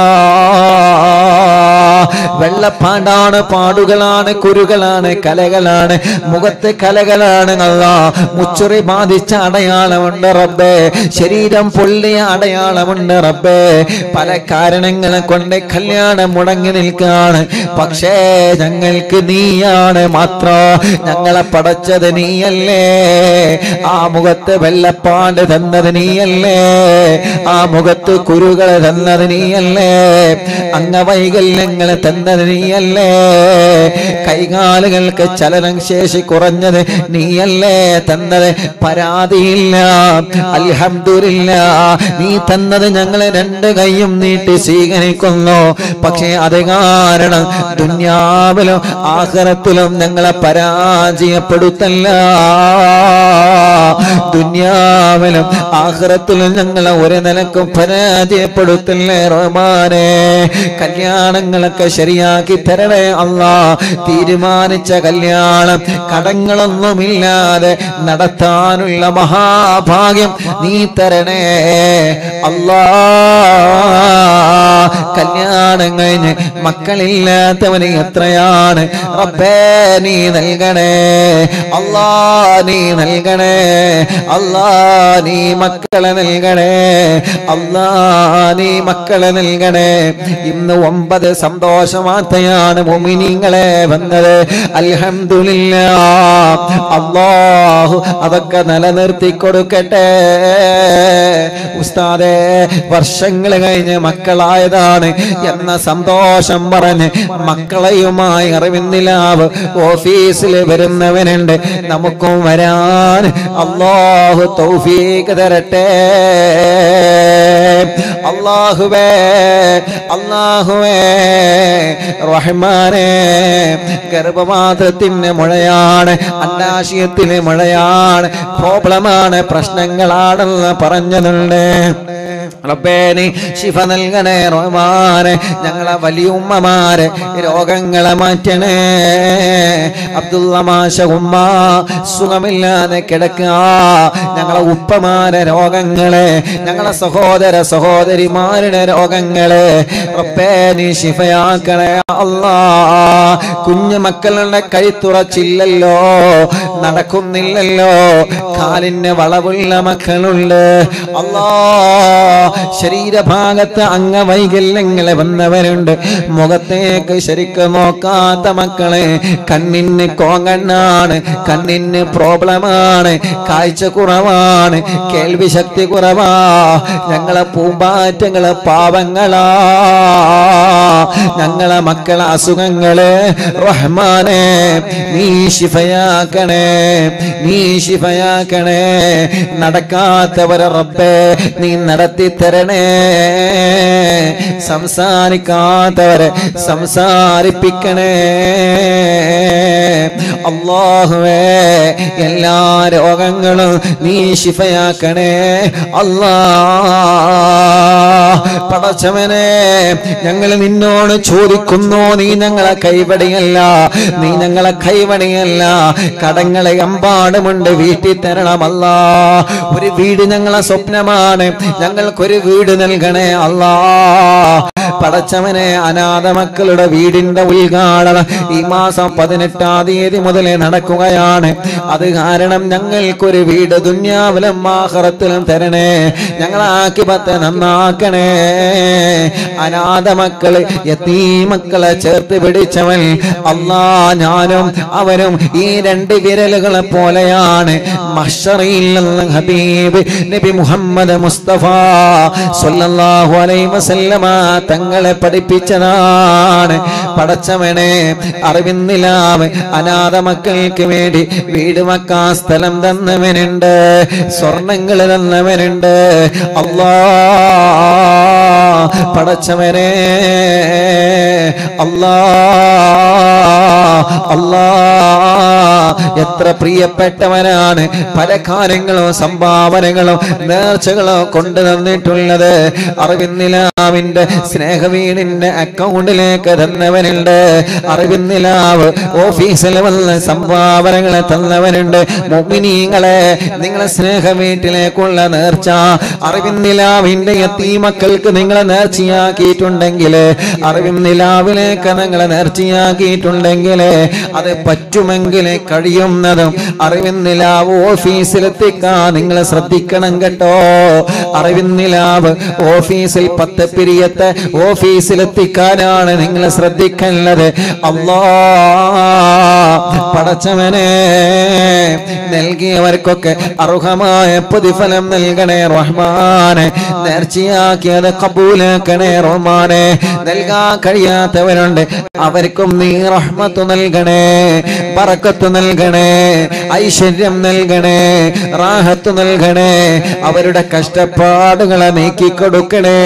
വെള്ളപ്പാണ്ടാണ്, പാടുകളാണ്, കുരുകളാണ്, കലകളാണ്, മുഖത്ത് കലകളാണ് അല്ലാ. മുച്ചുറി ബാധിച്ച അടയാളമുണ്ട് റബ്ബേ, ശരീരം പൊള്ളിയ അടയാളമുണ്ട് റബ്ബേ. പല കാരണങ്ങളെ കൊണ്ട് കല്യാണം മുടങ്ങി നിൽക്കാണ്. പക്ഷേ ഞങ്ങൾക്ക് നീയാണ് മാത്രം, ഞങ്ങളെ പടച്ചത് നീയല്ലേ. ആ മുഖത്ത് വെള്ളപ്പാണ്ട് തന്നത് നീയല്ലേ, ആ മുഖത്ത് കുരുകൾ തന്നത് നീയല്ലേ, അംഗവൈകല്യങ്ങൾ തന്നത് നീയല്ലേ, കൈകാലുകൾക്ക് ചലനം ശേഷി കുറഞ്ഞത് നീയല്ലേ തന്നത്. പരാതിയില്ല, അൽഹംദുലില്ലാ. നീ തന്നത് ഞങ്ങൾ രണ്ട് കൈയും നീട്ടി സ്വീകരിക്കുന്നു. പക്ഷേ അത് കാരണം ദുനിയാവിലും ആഖിറത്തിലും ഞങ്ങളെ പരാജയപ്പെടുത്തല്ല, ദുനിയാവിലും ആഖിറത്തിലും ഞങ്ങളെ ഒരു നിലക്കും പരാജയപ്പെടുത്തല്ലേ റഹ്മാനേ. കല്യാണങ്ങളൊക്കെ ശരിയാക്കി തരണേ അല്ലാ. തീരുമാനിച്ച കല്യാണം കടങ്ങളൊന്നുമില്ലാതെ നടത്താനുള്ള മഹാഭാഗ്യം നീ തരണേ അല്ലാ. കല്യാണം കഴിഞ്ഞ് മക്കളില്ലാത്തവന് എത്രയാണ് റബ്ബേ, നീ നൽകണേ അല്ലാ, നീ നൽകണേ അല്ലാ, നീ മക്കളെ നൽകണേ അല്ലാ, നീ മക്കളെ നൽകണേ. ഇന്ന് 9 സന്തോഷ വാർത്തയാണ് മുഅ്മിനീങ്ങളെ വന്നത്. അൽഹംദുലില്ലാ. അല്ലാഹു അതൊക്കെ നിലനിർത്തി കൊടുക്കട്ടെ. ഉസ്താദേ, വർഷങ്ങൾ കഴിഞ്ഞ് മക്കളായതാണ് എന്ന സന്തോഷം പറഞ്ഞ് മക്കളെയുമായി അറിവിന്നിലാവ് ഓഫീസിൽ വരുന്നവനുണ്ട്. നമുക്കും വരാൻ അല്ലാഹു തൗഫീഖ് തരട്ടെ. അല്ലാഹുവേ, അല്ലാഹുവേ റഹ്മാനേ, ഗർഭപാത്രത്തിന് മുഴയാണ്, അണ്ടാശയത്തിന് മുഴയാണ്, പ്രോബ്ലമാണ്, പ്രശ്നങ്ങളാണെന്ന് പറഞ്ഞതുണ്ട്. റബ്ബേ നീ ശിഫ നൽകണേ റഹ്മാനേ. ഞങ്ങളെ വലിയുമ്മമാരെ രോഗങ്ങളെ മാറ്റണേ. അബ്ദുള്ള മാഷ ഉമ്മ സുഖമില്ലാതെ കിടക്കുക, ഞങ്ങളെ ഉപ്പമാരെ രോഗങ്ങളെ, ഞങ്ങളെ സഹോദര സഹോദരിമാരുടെ രോഗങ്ങളെ റബ്ബേ നീ ശിഫയാക്കണേ അല്ലാ. കുഞ്ഞു മക്കളുടെ കഴുത്തുറച്ചില്ലല്ലോ, നടക്കുന്നില്ലല്ലോ, കാലിന് വളവുള്ള മക്കളുണ്ട് അല്ലാ. ശരീരഭാഗത്ത് അംഗവൈകല്യങ്ങളെ വന്നവരുണ്ട്. മുഖത്തേക്ക് ശരിക്കും നോക്കാത്ത മക്കളെ, കണ്ണിന് കോങ്ങണ്ണാണ്, കണ്ണിന് പ്രോബ്ലമാണ്, കാഴ്ച കുറവാണ്, കേൾവി ശക്തി കുറവാ. ഞങ്ങളെ പൂമ്പാറ്റങ്ങള് പാവങ്ങളാ. ഞങ്ങളെ മക്കളെ അസുഖങ്ങള് റഹ്മാനെ നീ ശിഫയാക്കണേ, നീ ശിഫയാക്കണേ. നടക്കാത്തവരെ റബ്ബേ നീ നടത്തി തരണേ. സംസാരിക്കാത്തവരെ സംസാരിപ്പിക്കണേ. അല്ലാഹുവേ എല്ലാ രോഗങ്ങളും നീ ശിഫയാക്കണേ അല്ലാ. പടച്ചവനെ ഞങ്ങൾ നിന്നോട് ചോദിക്കുന്നു, നീ ഞങ്ങളെ കൈവടിയല്ല, നീ ഞങ്ങളെ കൈവടിയല്ല. കടങ്ങളെ എമ്പാടുമുണ്ട്, വീട്ടിൽ തരണമല്ല. ഒരു വീട് ഞങ്ങളെ സ്വപ്നമാണ്, ഞങ്ങൾക്കൊരു വീട് നൽകണേ അല്ലാ. പടച്ചവനെ അനാഥ മക്കളുടെ വീടിന്റെ ഉദ്ഘാടനം ഈ മാസം 18-ാം തീയതി മുതൽ നടക്കുകയാണ്. അത് കാരണം ഞങ്ങൾക്കൊരു വീട് ദുനിയാവിലും ആഖിറത്തിലും തരണേ. ഞങ്ങളാക്കിപത്തെ നന്നാക്കണേ. അനാഥ മക്കള് യതീമക്കളെ ചേർത്ത് പിടിച്ചവൻ അല്ലാ, ഞാനും അവരും ഈ 2 വിരലുകളെ പോലെയാണ്. മഹ്ശറിൽ ഹബീബ് നബി മുഹമ്മദ് മുസ്തഫ സ്വല്ലല്ലാഹു അലൈഹി വസല്ലമ തങ്ങളെ പഠിപ്പിച്ചതാണ്. പടച്ചവനെ അറിവിന്നിലാവ് അനാഥ മക്കൾക്ക് വേണ്ടി വീട് വെക്കാൻ സ്ഥലം തന്നവനുണ്ട്, സ്വർണങ്ങൾ തന്നവനുണ്ട് അല്ലാ. പടച്ചവനെ അല്ലാ, അല്ലാ എത്ര പ്രിയപ്പെട്ടവനാണ്. പല കാര്യങ്ങളും സംഭാവനകളും നേർച്ചകളും കൊണ്ടു തന്നിട്ടുള്ളത്. അറിവിന്നിലാവിന്റെ സ്നേഹവീടിന്റെ അക്കൗണ്ടിലേക്ക് തന്നവനുണ്ട്. അറിവിന്നിലാവ് ഓഫീസിൽ വന്ന് സംഭാവനകളെ തന്നവനുണ്ട്. മുഅ്മിനീങ്ങളെ നിങ്ങളെ സ്നേഹ വീട്ടിലേക്കുള്ള നേർച്ച അറിവിന്നിലാവിന്റെ യതീമക്കൾക്ക് നിങ്ങളെ നേർച്ചയാക്കിയിട്ടുണ്ടെങ്കിൽ, അറിവിന്നിലാവിലേക്ക് നിങ്ങളെ നേർച്ചയാക്കിയിട്ടുണ്ടെങ്കിൽ അത് പറ്റുമെങ്കിൽ കഴിയുന്നതും അറിവിന്നിലാവ് ഓഫീസിലെത്തിക്കാൻ നിങ്ങൾ ശ്രദ്ധിക്കണം കേട്ടോ. അറിവിന്നിലാവ് ഓഫീസിൽ 10 പിരിയത്തെ ഓഫീസിലെത്തിക്കാനാണ് നിങ്ങൾ ശ്രദ്ധിക്കേണ്ടത്. അല്ലാ പടച്ചവനെ നൽകിയവർക്കൊക്കെ അർഹമായ പ്രതിഫലം നൽകണേ റഹ്മാനെ. നേർച്ചയാക്കിയത് കബൂലാക്കണേ റഹ്മാനെ. നൽകാൻ കഴിയാത്തവരുണ്ട്, അവർക്കും നീ റഹ്മത്ത് നൽകണേ, ബറക്കത്ത് നൽകണേ, ഐശ്വര്യം നൽകണേ, റാഹത്ത് നൽകണേ. അവരുടെ കഷ്ടപ്പാടുകളെ നീക്കിക്കൊടുക്കണേ.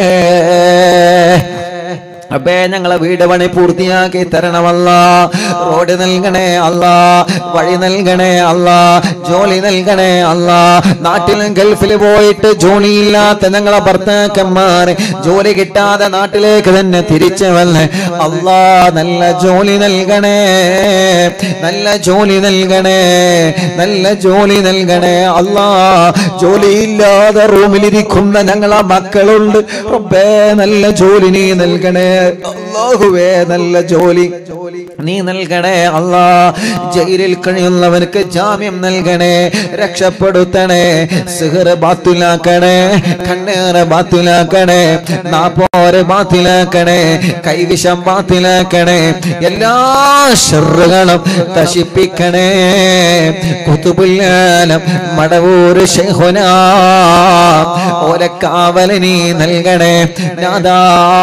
അപ്പേ ഞങ്ങളെ വീട് പണി പൂർത്തിയാക്കി തരണമല്ല. റോഡ് നൽകണേ അല്ലാ, വഴി നൽകണേ അല്ലാ, ജോലി നൽകണേ അല്ലാ. നാട്ടിലും ഗൾഫിൽ പോയിട്ട് ജോലിയില്ലാത്ത ഞങ്ങളെ ഭർത്താക്കന്മാർ ജോലി കിട്ടാതെ നാട്ടിലേക്ക് തന്നെ തിരിച്ചു വന്ന് അല്ലാ നല്ല ജോലി നൽകണേ, നല്ല ജോലി നൽകണേ, നല്ല ജോലി നൽകണേ അല്ലാ. ജോലിയില്ലാതെ റൂമിലിരിക്കുന്ന ഞങ്ങളെ മക്കളുണ്ട് റബ്ബേ, നല്ല ജോലി നീ നൽകണേ അല്ലാഹുവേ, നല്ല ജോലി നീ നൽകണേ അല്ലാ. ജയിലിൽ കഴിയുന്നവർക്ക് ജാമ്യം നൽകണേ, രക്ഷപ്പെടുത്തണേ. സിഹ്ർ ബാത്തിലാക്കണേ, കണ്ണേറ് ബാത്തിലാക്കണേ, നാപ്പോര് ബാത്തിലാക്കണേ, കൈവിഷം ബാത്തിലാക്കണേ. എല്ലാ ശർറുകളും നശിപ്പിക്കണേ. ഖുതുബുൽ മടവൂർ ശൈഖുനാ ഓരക്കാവല് നീ നൽകണേ നാദാ.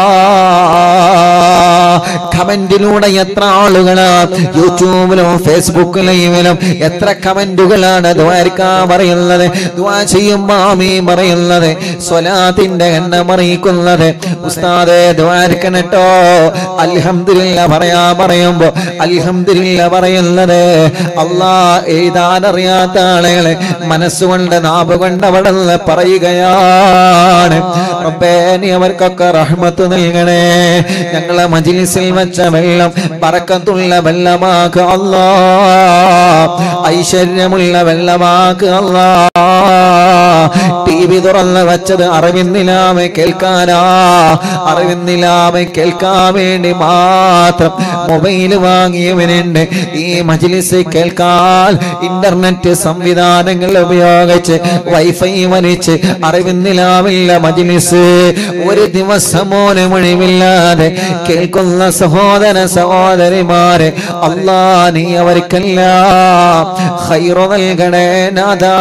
കമന്റിലൂടെ എത്ര ആളുകളാ യൂട്യൂബിലും ഫേസ്ബുക്ക് ലൈവിലും എത്ര കമന്റുകളാണ് ദ്വാരക്കാ പറയുന്നത്, ദ്വാ ചെയ്യുമ്പോ ആമീൻ പറയുന്നത്, സ്വലാത്തിന്റെ എണ്ണം അറിയിക്കുന്നത്. ഉസ്താദേ ദ്വാരക്കണട്ടോ അൽഹംദുലില്ലാ പറയുമ്പോ അൽഹംദുലില്ലാ പറയുന്നത്. അല്ലാ എഴുതാനറിയാത്ത ആളുകളെ മനസ്സുകൊണ്ട് നാവ് കൊണ്ട് അവിടെ പറയുകയാണ്. റബ്ബേ നീ അവർക്കൊക്കെ റഹ്മത്ത് നൽകണേ. ഞങ്ങളെ മജ്ലിസിൽ വെച്ച വെള്ളം ബറക്കത്തുള്ള വെള്ളമാക്ക് അല്ലാഹ്, ഐശ്വര്യമുള്ള വെള്ളമാക്ക് അല്ലാഹ്. TV തുറന്ന് വെച്ചത് അറിവിന്നിലാമെ കേൾക്കാനാ. അറിവിന്നിലാമെ കേൾക്കാൻ വേണ്ടി മാത്രം മൊബൈൽ വാങ്ങിയവനുണ്ട്. ഈ മജ്ലിസ് കേൾക്കാൻ ഇന്റർനെറ്റ് സംവിധാനങ്ങൾ ഉപയോഗിച്ച് വൈഫൈ വലിച്ച് അറിവിന്നിലാവില്ല മജ്ലിസ് ഒരു ദിവസം മോനെ മുഴുവില്ലാതെ കേൾക്കുന്ന സഹോദര സഹോദരിമാരെ, അല്ലാ നീ അവർക്കെല്ലാം ഖൈറ് നൽകണേ നാഥാ.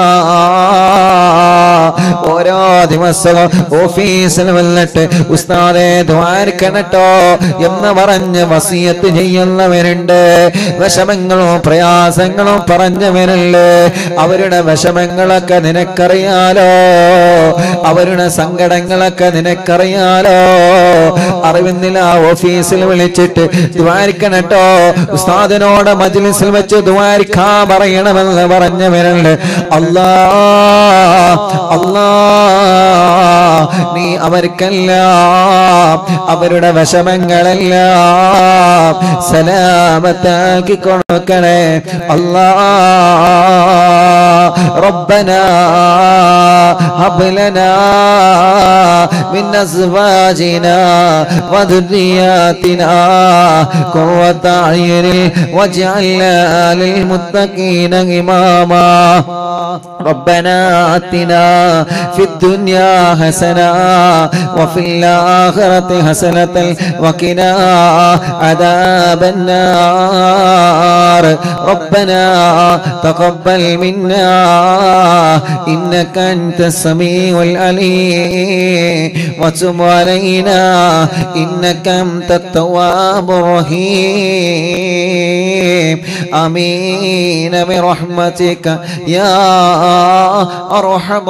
ഓരോ ദിവസവും ഓഫീസിൽ വന്നിട്ട് ഉസ്താദേ ദ്വാരക്കണട്ടോ എന്ന് പറഞ്ഞ് വസിയത്ത് ചെയ്യുന്നവരുണ്ട്. വിഷമങ്ങളും പ്രയാസങ്ങളും പറഞ്ഞവരല്ലേ. അവരുടെ വിഷമങ്ങളൊക്കെ നിനക്കറിയാലോ, അവരുടെ സങ്കടങ്ങളൊക്കെ നിനക്കറിയാലോ. അറിവിന്നില്ല ഓഫീസിൽ വിളിച്ചിട്ട് ദ്വാരക്കണട്ടോ, ഉസ്താദിനോട് മജ്ലിസിൽ വെച്ച് ദ്വാരക്കാ പറയണമെന്ന് പറഞ്ഞവരല്ലേ. അല്ലാ അല്ലാ നീ അവർക്കെല്ലാം അവരുടെ വിഷമങ്ങളെല്ലാം സലാമത്താക്കി കൊടുക്കണേ അല്ലാ. റബ്ബനാ ഹബ് ലനാ മിൻ അസ്വാജിനാ വദുരിയാതിനാ ഖുവത അയ്നിൽ വജഅൽനാ ലിൽ മുത്തഖീന ഇമാമാ. ربنا آتنا في الدنيا حسنة وفي الآخرة حسنة وقنا عذاب النار. ربنا تقبل منا إنك أنت السميع العليم وتب علينا إنك أنت التواب الرحيم. آمين برحمتك يا أرحم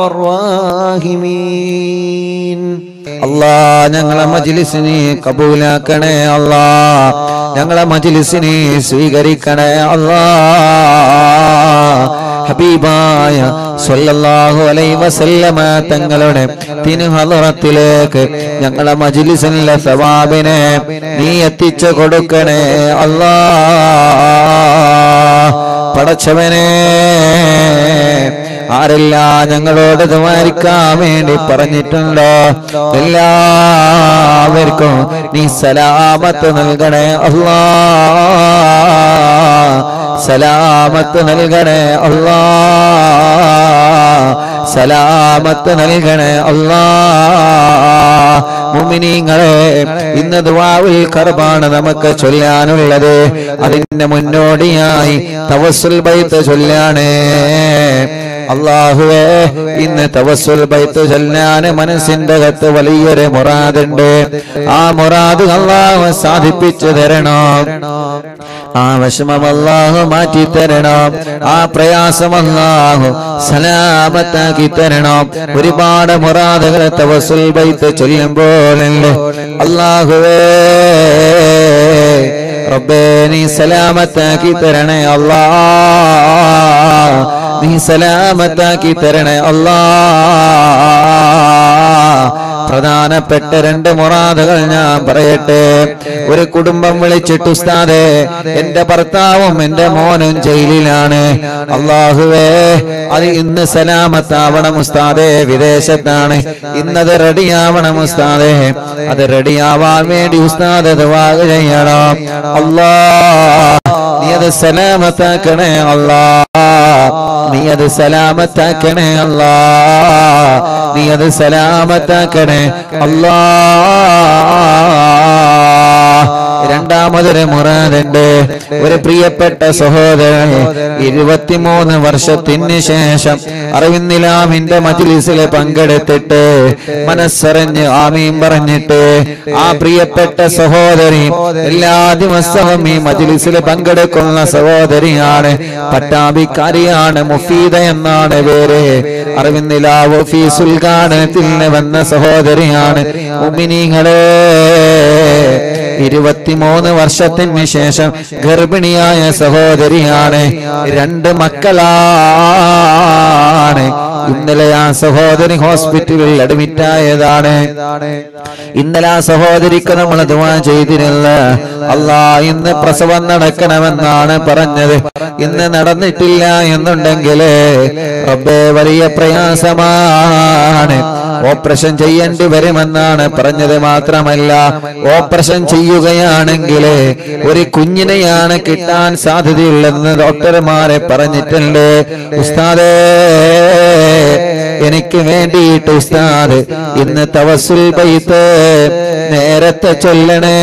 الراحمين. അല്ലാ ഞങ്ങളെ മജ്ലിസിനെ കബൂലാക്കണേ അല്ലാ. ഞങ്ങളെ മജ്ലിസിനെ സ്വീകരിക്കണേ അല്ലാ. ഹബീബായ സ്വല്ലല്ലാഹു അലൈഹി വസല്ലമ തങ്ങളുടെ തിരുഹളറത്തിലേക്ക് ഞങ്ങളെ മജ്ലിസിലെ സവാബിനെ നീ എത്തിച്ചു കൊടുക്കണേ അല്ലാ. പടച്ചവനെ, ആരെല്ലാം ഞങ്ങളോട് ദ്വാരിക്കാൻ വേണ്ടി പറഞ്ഞിട്ടുണ്ടോ എല്ലാവർക്കും നീ സലാമത്ത് നൽകണേ അല്ലാ. സലാമത്ത് നൽകണേ അല്ലാ. സലാമത്ത് നൽകണേ അല്ലാ. മുഅ്മിനീങ്ങളെ, ഇന്ന് ദുആഉൽ ഖർബാണ് നമുക്ക് ചൊല്ലാനുള്ളത്. അതിന്റെ മുന്നോടിയായി തവസ്സുൽ ബൈത്ത് ചൊല്ലാണ്. അല്ലാഹുവേ, ഇന്ന് തവസ്സുൽ ബൈത്ത് ചൊല്ലാൻ മനസ്സിന്റെ അകത്ത് വലിയൊരു മുറാദുണ്ട്. ആ മുറാദ് അല്ലാഹു സാധിപ്പിച്ചു തരണം. ആ വിഷമം അല്ലാഹു മാറ്റി തരണം. ആ പ്രയാസം അല്ലാഹു സലാമത്താക്കി തരണം. ഒരുപാട് മുറാദുകൾ തവസ്സുൽ ബൈത്ത് ചൊല്ലുമ്പോഴല്ലേ അല്ലാഹുവേ റബ്ബേ നീ സലാമത്താക്കി തരണേ അല്ലാ. നീ സലാമത്താക്കി തരണേ അല്ലാ. പ്രധാനപ്പെട്ട രണ്ട് മുറാദുകൾ ഞാൻ പറയട്ടെ. ഒരു കുടുംബം വിളിച്ചിട്ട് ഉസ്താദേ എന്റെ ഭർത്താവും എന്റെ മോനും ജയിലിലാണ്. അല്ലാഹുവേ, അത് ഇന്ന് സലാമത്താവണം ഉസ്താദേ. വിദേശത്താണ്, ഇന്നത് റെഡിയാവണം ഉസ്താദേ. അത് റെഡിയാവാൻ വേണ്ടി ഉസ്താദ് ദുആ ചെയ്യണം. അല്ലാ, നീ അത് സലാമത്താക്കണേ അല്ലാ. നീ അത് സലാമത്താക്കണേ അല്ലാ. നീ അത് സലാമത്താക്കണേ അല്ലാ. രണ്ടാമതൊരു മുറാദുണ്ട്. ഒരു പ്രിയപ്പെട്ട സഹോദരൻ 23 വർഷത്തിന് ശേഷം അറിവിന്നിലാമിന്റെ മജ്ലിസിൽ പങ്കെടുത്തിട്ട് മനസ്സറിഞ്ഞ് ആമീൻ പറഞ്ഞിട്ട് ആ പ്രിയപ്പെട്ട സഹോദരി എല്ലാ ദിവസവും ഈ മജ്ലിസിൽ പങ്കെടുക്കുന്ന സഹോദരിയാണ്. പട്ടാഭിക്കാരിയാണ്. മുഫീദ എന്നാണ് പേര്. അറിവിന്നിലാവ് ഓഫീസുൽ ഉദ്ഘാടനത്തിൽ വന്ന സഹോദരിയാണ്. മുഅ്മിനീങ്ങളെ, 23 വർഷത്തിന് ശേഷം ഗർഭിണിയായ സഹോദരിയാണ്. 2 മക്കളാണ്. ഇന്നലെ ആ സഹോദരി ഹോസ്പിറ്റലിൽ അഡ്മിറ്റ് ആയതാണ്. ഇന്നലെ ആ സഹോദരിക്ക് നമ്മൾ ദുആ ചെയ്തിരുന്ന അല്ലാഹ് ഇന്ന് പ്രസവം നടക്കണമെന്നാണ് പറഞ്ഞത്. ഇന്ന് നടന്നിട്ടില്ല എന്നുണ്ടെങ്കിൽ റബ്ബേ വലിയ പ്രയാസമാണ്, ഓപ്പറേഷൻ ചെയ്യേണ്ടി വരുമെന്നാണ് പറഞ്ഞത്. മാത്രമല്ല ഓപ്പറേഷൻ ചെയ്യുകയാണെങ്കിൽ ഒരു കുഞ്ഞിനെയാണ് കിട്ടാൻ സാധ്യതയുള്ളതെന്ന് ഡോക്ടർമാരെ പറഞ്ഞിട്ടുണ്ട്. ഉസ്താദേ എനിക്ക് വേണ്ടിയിട്ട് ഉസ്താദ് ഇന്ന് തവസ്സുൽ ബൈത്ത് നേരത്തെ ചൊല്ലണേ.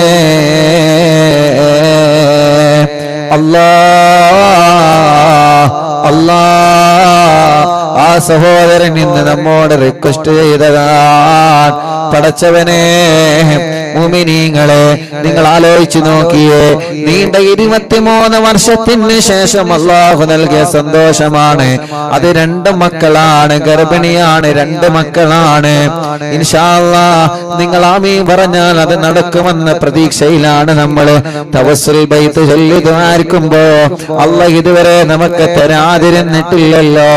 ആ സഹോദരൻ ഇന്ന് നമ്മോട് റിക്വസ്റ്റ് ചെയ്തതാണ്. പടച്ചവനെ മുഅ്മിനീങ്ങളെ നിങ്ങൾ ആലോചിച്ചു നോക്കിയേ, നീണ്ട 23 വർഷത്തിന് ശേഷം അല്ലാഹു നൽകിയ സന്തോഷമാണ്. അത് 2 മക്കളാണ്, ഗർഭിണിയാണ്, 2 മക്കളാണ്. ഇൻഷാ അല്ലാഹ് നിങ്ങൾ ആമീൻ പറഞ്ഞാൽ അത് നടക്കുമെന്ന പ്രതീക്ഷയിലാണ് നമ്മൾ തവസ്സുൽ ബൈത്ത് ചൊല്ലി ദുആർക്കുമ്പോ അല്ലാഹ് ഇതുവരെ നമുക്ക് തരാതിരുന്നിട്ടില്ലല്ലോ.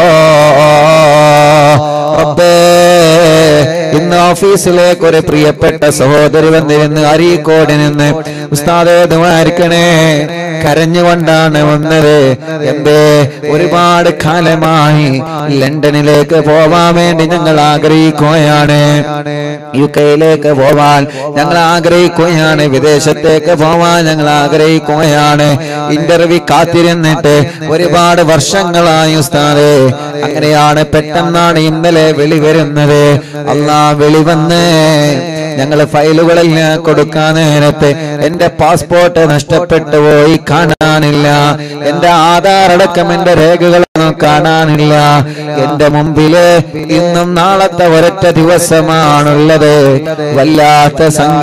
റബ്ബേ ഇന്ന് ഓഫീസിലേക്ക് ഒരു പ്രിയപ്പെട്ട സഹോദരി വന്നിരുന്ന് അരീക്കോട് നിന്ന് ഉസ്താദേ ദുആർക്കണേ, കരഞ്ഞുകൊണ്ടാണ് വന്നത്. എന്തേ ഒരുപാട് കാലമായി ലണ്ടനിലേക്ക് പോവാൻ വേണ്ടി ഞങ്ങൾ ആഗ്രഹിക്കുകയാണ്, യുകെയിലേക്ക് പോവാൻ ഞങ്ങൾ ആഗ്രഹിക്കുകയാണ്, വിദേശത്തേക്ക് പോവാൻ ഞങ്ങൾ ആഗ്രഹിക്കുകയാണ്. ഇന്റർവ്യൂ കാത്തിരുന്നിട്ട് ഒരുപാട് വർഷങ്ങളായി ഉസ്താദേ. അങ്ങനെയാണ് പെട്ടെന്നാണ് ഇന്നലെ വിളി വരുന്നത്. അല്ലാഹ് വിളി വന്ന് ഞങ്ങൾ ഫയലുകളെല്ലാം കൊടുക്കാൻ നേരത്തെ എന്റെ പാസ്പോർട്ട് നഷ്ടപ്പെട്ടു പോയി, കാണാനില്ല. എന്റെ ആധാർ അടക്കം എന്റെ രേഖകളൊന്നും കാണാനില്ല. എന്റെ മുമ്പില് ഇന്നും നാളത്തെ ഒരൊറ്റ ദിവസമാണുള്ളത്. വല്ലാത്ത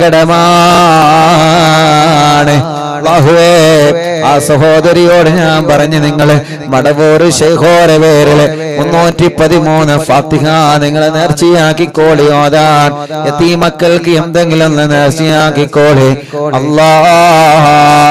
സങ്കടമാണ്. അല്ലാഹുവേ ആ സഹോദരിയോട് ഞാൻ പറഞ്ഞു, നിങ്ങൾ മടവൂർ ശൈഖോരെ പേരില് 313 ഫാത്തിഹ നിങ്ങൾ നേർച്ചയാക്കിക്കോളി ഓതാൻ. യതീമക്കൾക്ക് എന്തെങ്കിലും നേർച്ചയാക്കിക്കോളി. അല്ലാഹ്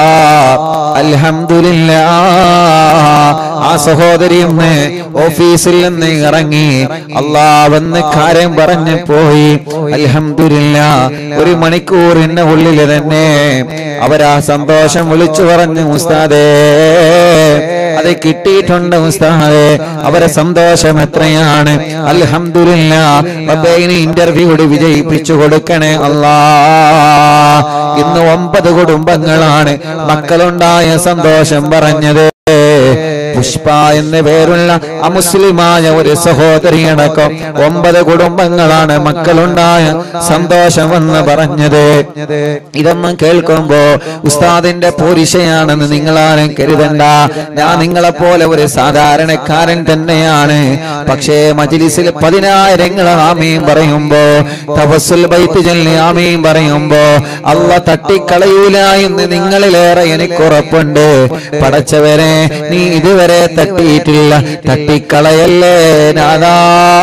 അൽഹംദുലില്ലാഹ് ആ സഹോദരി ഓഫീസിൽ നിന്ന് ഇറങ്ങി അല്ലാഹ് വന്ന് കാര്യം പറഞ്ഞു പോയി. അൽഹംദുലില്ലാഹ് 1 മണിക്കൂറിന്റെ ഉള്ളിൽ തന്നെ അവരാ സന്തോഷം വിളിച്ചു പറഞ്ഞു, ഉസ്താദേ അത് കിട്ടിയിട്ടുണ്ട് ഉസ്താദേ. അവരെ സന്തോഷം എത്രയാണ്. അൽഹംദുലില്ലാഹ് റബ്ബേ ഇനി ഇന്റർവ്യൂ വിജയിപ്പിച്ചു കൊടുക്കണേ അല്ലാഹ്. ഇന്ന് 9 കുടുംബങ്ങളാണ് മക്കളുണ്ടായ സന്തോഷം പറഞ്ഞത്. പുഷ്പ എന്ന പേരുള്ള അമുസ്ലിമായ ഒരു സഹോദരിയടക്കം 9 കുടുംബങ്ങളാണ് മക്കളുണ്ടായ സന്തോഷമെന്ന് പറഞ്ഞത്. ഇതൊന്നും കേൾക്കുമ്പോ ഉസ്താദിന്റെ പോരിശയാണെന്ന് നിങ്ങളാരും കരുതണ്ട. ഞാൻ നിങ്ങളെപ്പോലെ ഒരു സാധാരണക്കാരൻ തന്നെയാണ്. പക്ഷേ മജ്ലിസിൽ 10,000 ആമീൻ പറയുമ്പോ, തവസ്സുൽ ബൈത്ത് ചൊല്ലി ആമീൻ പറയുമ്പോ അല്ലാഹ് തട്ടിക്കളയൂല എന്ന് നിങ്ങളിലേറെ എനിക്കുറപ്പുണ്ട്. പടച്ചവനെ നീ ഇതുവരെ തട്ടിയിട്ടില്ല, തട്ടിക്കളയല്ലേ നാഥാ.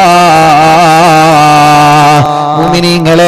മുഅ്മിനീങ്ങളെ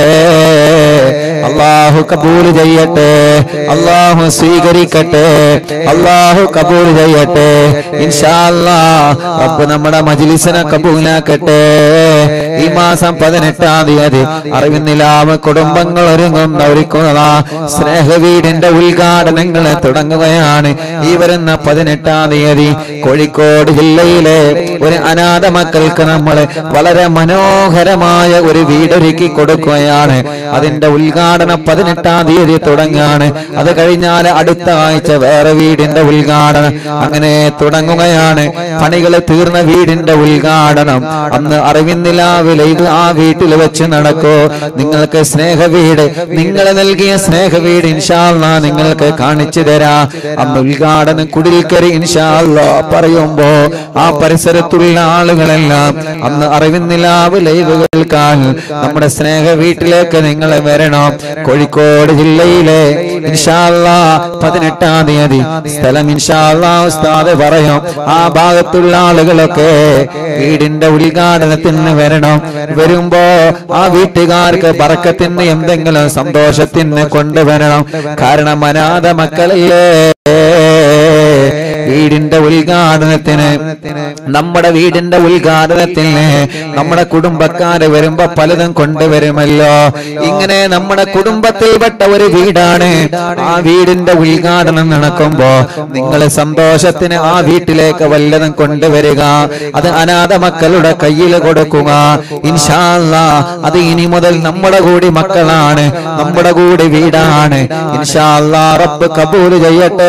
അല്ലാഹു കബൂൽ ചെയ്യട്ടെ, അല്ലാഹു സ്വീകരിക്കട്ടെ, അല്ലാഹു കബൂൽ ചെയ്യട്ടെ. ഇൻഷാ അല്ലാഹ് റബ്ബ് നമ്മുടെ മജ്ലിസിനെ കബൂലാക്കട്ടെ. ഈ മാസം 18-ാം തീയതി അറിവിന്നിലാവ് കുടുംബങ്ങൾ ഒരുങ്ങുന്ന സ്നേഹവീടിന്റെ ഉദ്ഘാടനങ്ങൾ തുടങ്ങുകയാണ്. ഈ വരുന്ന 18-ാം തീയതി കോഴിക്കോട് ജില്ലയിലെ ഒരു അനാഥ മക്കൾക്ക് നമ്മൾ വളരെ മനോഹരമായ ഒരു വീടൊരുക്കി കൊടുക്കുകയാണ്. അതിന്റെ ഉദ്ഘാടനം 18-ാം തീയതി തുടങ്ങുകയാണ്. അത് കഴിഞ്ഞാൽ അടുത്ത ആഴ്ച വേറെ വീടിന്റെ ഉദ്ഘാടനം അങ്ങനെ തുടങ്ങുകയാണ്. പണികൾ തീർന്ന വീടിന്റെ ഉദ്ഘാടനം അന്ന് അറിവിന്നിലാവിലെ ആ വീട്ടിൽ വെച്ച് നടക്കൂ. നിങ്ങൾക്ക് സ്നേഹവീട്, നിങ്ങൾ നൽകിയ സ്നേഹവീട് ഇൻഷാ അല്ലാഹ് നിങ്ങൾക്ക് കാണിച്ചു തരാം. അന്ന് ഉദ്ഘാടനം കുടിൽക്കരി ഇൻഷാ അല്ലാഹ് പറയുമ്പോ ആ പരിസരത്തുള്ള ആളുകളെല്ലാം അന്ന് അറിവിന്നിലാവ് ലൈവ് കേൾക്കാൻ നമ്മുടെ സ്നേഹ വീട്ടിലേക്ക് നിങ്ങൾ വരണം. കോഴിക്കോട് ജില്ലയിലെ ഇൻഷാ അല്ലാഹ് 18-ാം തീയതി സ്ഥലം ഇൻഷാ അല്ലാഹ് ഉസ്താദ് പറയും. ആ ഭാഗത്തുള്ള ആളുകളൊക്കെ വീടിന്റെ ഉദ്ഘാടനത്തിന് വരണം. വരുമ്പോ ആ വീട്ടുകാർക്ക് ബറക്കത്തിന് എന്തെങ്കിലും സന്തോഷത്തിന് കൊണ്ടുവരണം. കാരണം അനാഥ മക്കളല്ലേ, വീടിന്റെ ഉദ്ഘാടനത്തിന് നമ്മുടെ കുടുംബക്കാര് വരുമ്പോ പലതും കൊണ്ടുവരുമല്ലോ. ഇങ്ങനെ നമ്മുടെ കുടുംബത്തിൽപ്പെട്ട ഒരു വീടാണ്. ആ വീടിന്റെ ഉദ്ഘാടനം നടക്കുമ്പോ നിങ്ങൾ സന്തോഷത്തിന് ആ വീട്ടിലേക്ക് വല്ലതും കൊണ്ടുവരിക. അത് അനാഥ മക്കളുടെ കയ്യിൽ കൊടുക്കുക. ഇൻഷാ അല്ലാഹ് അത് ഇനി മുതൽ നമ്മുടെ കൂടി മക്കളാണ്, നമ്മുടെ കൂടി വീടാണ്. ഇൻഷാ അല്ലാഹ് റബ്ബ് കബൂൽ ചെയ്യട്ടെ.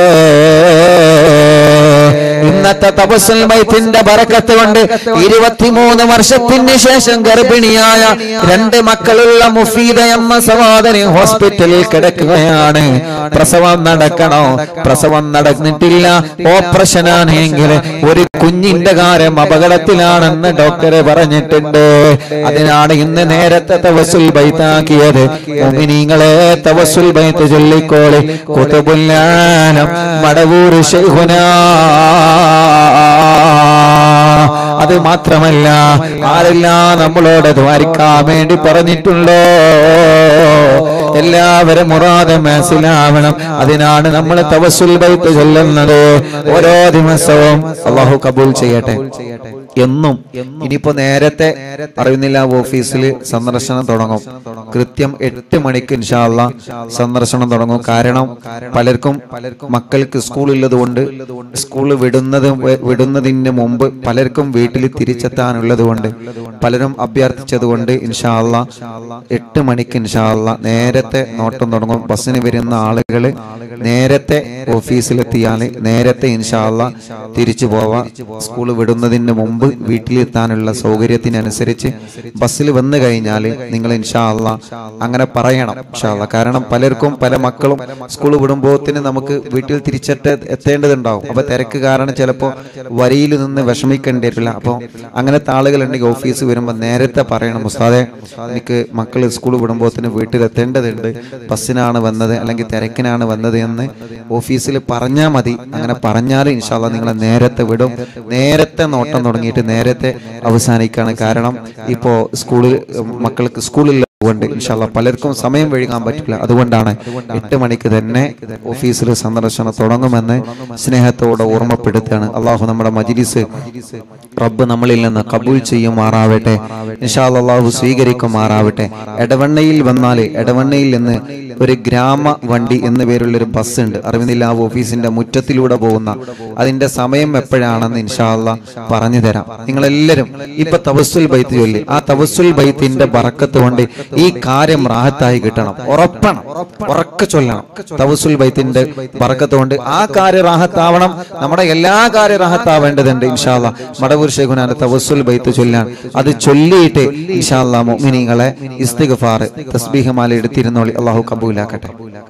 ഇന്നത്തെ തവസ്സുൽ ബൈത്തിന്റെ ബറക്കത്ത് കൊണ്ട് 23 വർഷത്തിന് ശേഷം ഗർഭിണിയായ 2 മക്കളുള്ള മുഫീദ എന്ന സഹോദരി ഹോസ്പിറ്റലിൽ കിടക്കുകയാണ്. പ്രസവം നടക്കണോ? പ്രസവം നടന്നിട്ടില്ല, ഓപ്പറേഷൻ ആണെങ്കിൽ ഒരു കുഞ്ഞിന്റെ കാര്യം അപകടത്തിലാണെന്ന് ഡോക്ടർ പറഞ്ഞിട്ടുണ്ട്. അതിനാണ് ഇന്ന് നേരത്തെ തവസ്സുൽ ബൈത്താക്കിയത്. മുഅ്മിനീങ്ങളെ തവസ്സുൽ ബൈത്ത് ചൊല്ലിക്കോളി. ഖുതുബുല്ലാനം മടവൂർ ശൈഖുനാ. അത് മാത്രമല്ല, ആരെല്ലാം നമ്മളോട് ദ്വാരിക്കാൻ വേണ്ടി പറഞ്ഞിട്ടുണ്ടോ എല്ലാവരും മുറാദ് മനസ്സിലാവണം. അതിനാണ് നമ്മൾ തവസ്സുൽ ബൈത്ത് ചൊല്ലുന്നത്. ഓരോ ദിവസവും അല്ലാഹു കബൂൽ ചെയ്യട്ടെ. എന്നും ഇനിയിപ്പോ നേരത്തെ അറിയുന്നില്ല ഓഫീസിൽ സന്ദർശനം തുടങ്ങും. കൃത്യം 8 മണിക്ക് ഇൻഷാ അല്ലാഹ് സന്ദർശനം തുടങ്ങും. കാരണം പലർക്കും മക്കൾക്ക് സ്കൂളുള്ളത് കൊണ്ട് സ്കൂൾ വിടുന്നതിന് മുമ്പ് പലർക്കും വീട്ടിൽ തിരിച്ചെത്താനുള്ളത് കൊണ്ട് പലരും അഭ്യർത്ഥിച്ചത് കൊണ്ട് ഇൻഷാ അല്ലാഹ് 8 മണിക്ക് ഇൻഷാ അല്ലാഹ് നേരത്തെ നോട്ടം തുടങ്ങും. ബസ്സിന് വരുന്ന ആളുകൾ നേരത്തെ ഓഫീസിലെത്തിയാൽ നേരത്തെ ഇൻഷാ അല്ലാഹ് തിരിച്ചു പോവാം. സ്കൂൾ വിടുന്നതിന് മുമ്പ് വീട്ടിലെത്താനുള്ള സൗകര്യത്തിനനുസരിച്ച് ബസ്സിൽ വന്നു കഴിഞ്ഞാൽ നിങ്ങൾ ഇൻഷാ അല്ലാഹ് അങ്ങനെ പറയണം ഇൻഷാ അല്ലാഹ്. കാരണം പലർക്കും പല മക്കളും സ്കൂൾ വിടുമ്പോത്തിന് നമുക്ക് വീട്ടിൽ എത്തേണ്ടതുണ്ടാവും. അപ്പൊ തിരക്ക് കാരണം ചിലപ്പോൾ വരിയിൽ നിന്ന് വിഷമിക്കേണ്ടി വരില്ല. അപ്പോൾ അങ്ങനത്തെ ആളുകളുണ്ടെങ്കിൽ ഓഫീസ് വരുമ്പോൾ നേരത്തെ പറയണം, ഉസ്താദേ എനിക്ക് മക്കൾ സ്കൂൾ വിടുമ്പോത്തിന് വീട്ടിലെത്തേണ്ടതുണ്ട്, ബസ്സിനാണ് വന്നത് അല്ലെങ്കിൽ തിരക്കിനാണ് വന്നത് എന്ന് ഓഫീസിൽ പറഞ്ഞാൽ മതി. അങ്ങനെ പറഞ്ഞാൽ ഇൻഷാ അല്ലാഹ് നിങ്ങളെ നേരത്തെ വിടും. നേരത്തെ നോട്ടം തുടങ്ങിയിട്ട് നേരത്തെ അവസാനിക്കാണ്. കാരണം ഇപ്പോ മക്കൾക്ക് സ്കൂളിൽ കൊണ്ട് ഇൻഷാ അല്ലാഹ് പലർക്കും സമയം വൈകാൻ പറ്റില്ല. അതുകൊണ്ടാണ് 8 മണിക്ക് തന്നെ ഓഫീസിൽ സന്ദർശനം തുടങ്ങുമെന്ന് സ്നേഹത്തോടെ ഓർമ്മപ്പെടുത്തുകയാണ്. അള്ളാഹു നമ്മുടെ മജ്ലിസ് റബ്ബ് നമ്മളിൽ നിന്ന് കബൂൽ ചെയ്യുമാറാവട്ടെ. ഇൻഷാ അല്ലാഹ് അള്ളാഹു സ്വീകരിക്കുമാറാവട്ടെ. എടവണ്ണയിൽ വന്നാൽ എടവണ്ണയിൽ നിന്ന് ഒരു ഗ്രാമ വണ്ടി എന്ന പേരുള്ള ഒരു ബസ് ഉണ്ട്. അറിവിന്നില്ല ഓഫീസിന്റെ മുറ്റത്തിലൂടെ പോകുന്ന. അതിന്റെ സമയം എപ്പോഴാണെന്ന് ഇൻഷാ അല്ലാഹ് പറഞ്ഞു തരാം. നിങ്ങളെല്ലാവരും ഇപ്പൊ തവസ്സുൽ ബൈത്ത് ചൊല്ലി. ആ തവസ്സുൽ ബൈത്തിന്റെ ബറക്കത്ത് കൊണ്ട് ഈ കാര്യം റാഹത്തായി കിട്ടണം. ഉറക്കെ ചൊല്ലണം. തവസ്സുൽ ബൈത്തിന്റെ ബറക്കത്ത് കൊണ്ട് ആ കാര്യം റാഹത്താവണം. നമ്മുടെ എല്ലാ കാര്യം റാഹത്താവേണ്ടതുണ്ട്. ഇൻഷാ അല്ലാഹ് മടവൂർ ശൈഖുനാന്റെ തവസ്സുൽ ബൈത്ത് ചൊല്ലാൻ അത് ചൊല്ലിയിട്ട് ഇൻഷാ അല്ലാഹ് മുഅ്മിനീങ്ങളെ ഇസ്തിഗ്ഫാർ തസ്ബീഹ് മാല എടുത്തിരുന്നോളി. അല്ലാഹു കബൂലാക്കട്ടെ.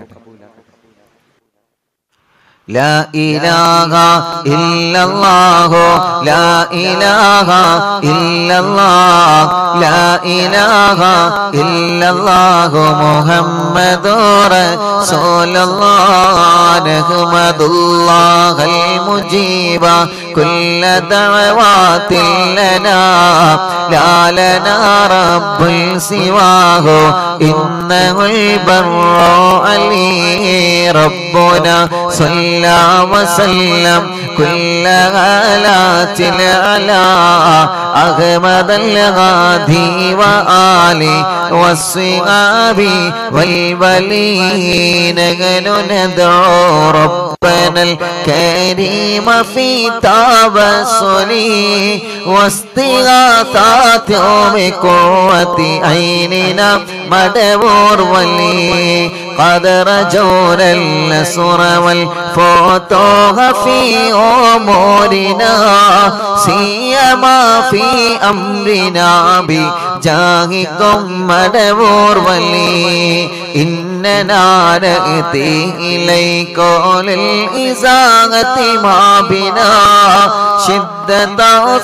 لا إله إلا الله لا إله إلا الله لا إله إلا الله محمد رسول الله نحمد الله المجيب كل دعوات لنا لا لنا رب سواه إنه البر علي ربنا صلى وسلم كل غالات على أحمد الغادي وآله والصحاب والولين ندعو ربنا الكريم في توسلي واستغاثات بقوة عيننا مدبور ولي قد رجونا النصر والفتوح في أمورنا سيما في أمرنا بجاهكم مدبور ولي إننا نأتي إليك للإزاغة ما بنا شدة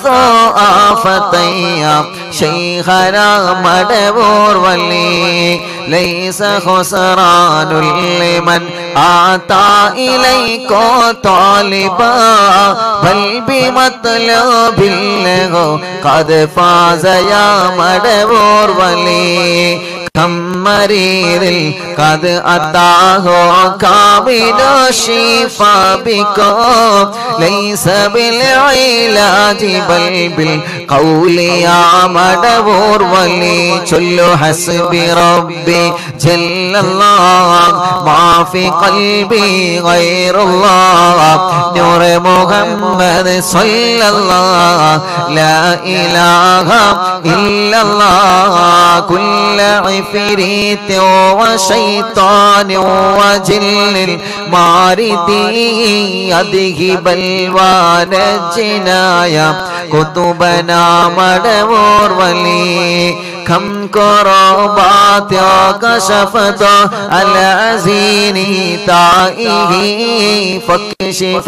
آفتيا شيخنا مدبور ولي ليس خسران لمن آتى إليك طالبا بل بمطلب له قد فاز يا مدبور ولي كم مريض قد أتاه كامل الشفاء بكم ليس بالعلاج بل بالقول يا مدبور ولي جل حسبي ربي جل الله ما في قلبي غير الله نور محمد صلى الله لا إله إلا الله كل عفريت وشيطان وجن الماردي يذهب الوان الجنايا كتبنا مدبور ولي كم كربات كشفت العزين تائه فاكشف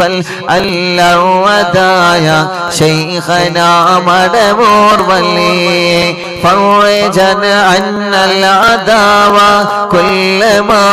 الودايا شيخنا مدبور ولي فرجا عنا العداوة كل ما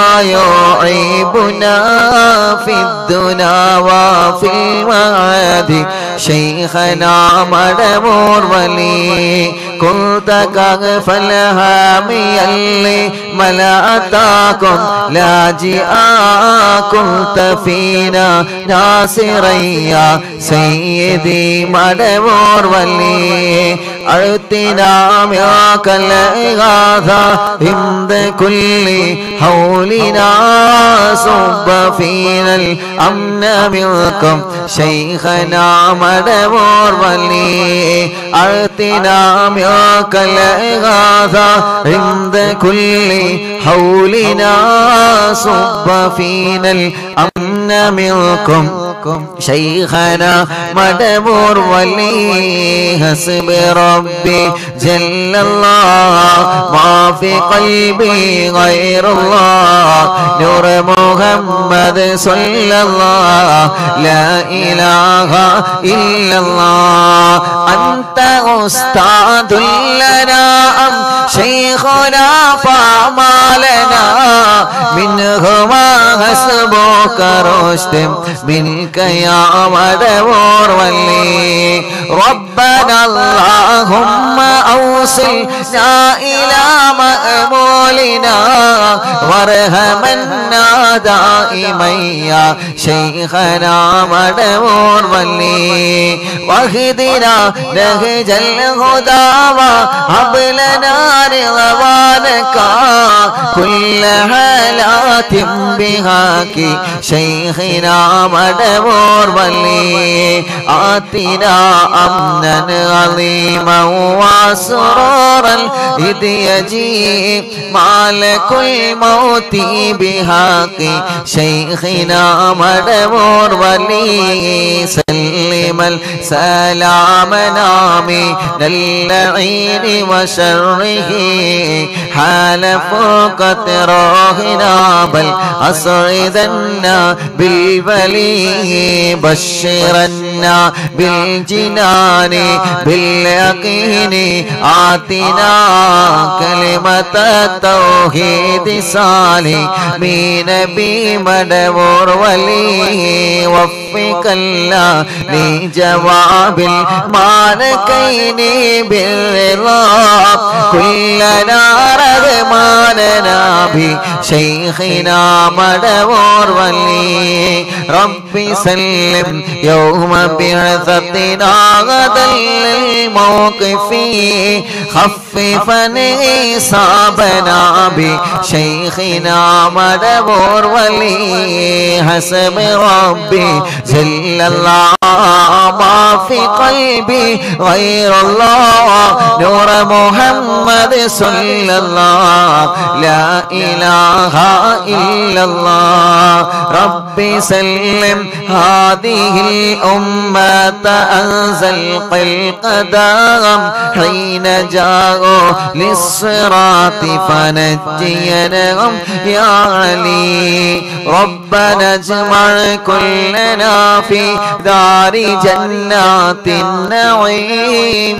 يعيبنا في الدنا وفي المعاد شيخنا مدبور ولي كنت كغف الهامي اللي ملأتاكم لاجئا كنت فينا ناصريا سيدي مدبور ولي أعطنا معك الإغاثة عند كل حولنا صب فينا الأمن منكم شيخنا مدبور ولي أعطنا معك الإغاثة عند كل حولنا صب فينا الأمن منكم شيخنا مدبور ولي حسب ربي جل الله ما في قلبي غير الله نور محمد صلى الله لا إله إلا الله أنت أستاذ لنا أم شيخنا فما لنا منهما حسبك رشد منك يا مدبور ولي ربنا اللهم أوصلنا إلى مأمولنا وارحمنا دائما يا شيخنا مدبور ولي واهدنا نهج الهدى وهب لنا رضوانك كل حالات بهاك شيخنا مدبور ولي آتنا أمنا عظيما وسرورا إذ يجيء مالك الموت بحق شيخنا مدبور ولي سلم السلام نامي للعين وشره حال فرقة روحنا بل أسعدنا بالولي بشرنا بالجنان باليقين آتنا كلمة التوحيد سالمين بمدبور ولي وفق الله لجواب المالكين بالرضا كلنا رغماننا بشيخنا مدبور ولي ربي سلم يوم بعثتنا غدا للموقف خففا إصابنا بشيخنا مدبور ولي حسب ربي جل الله ما في قلبي غير الله نور محمد صلى الله لا إله إلا الله ربي سلم هذه الأمة أنزل القدام حين جاءوا للصراط فنجيناهم يا علي ربنا اجمع كلنا في دار جنات النعيم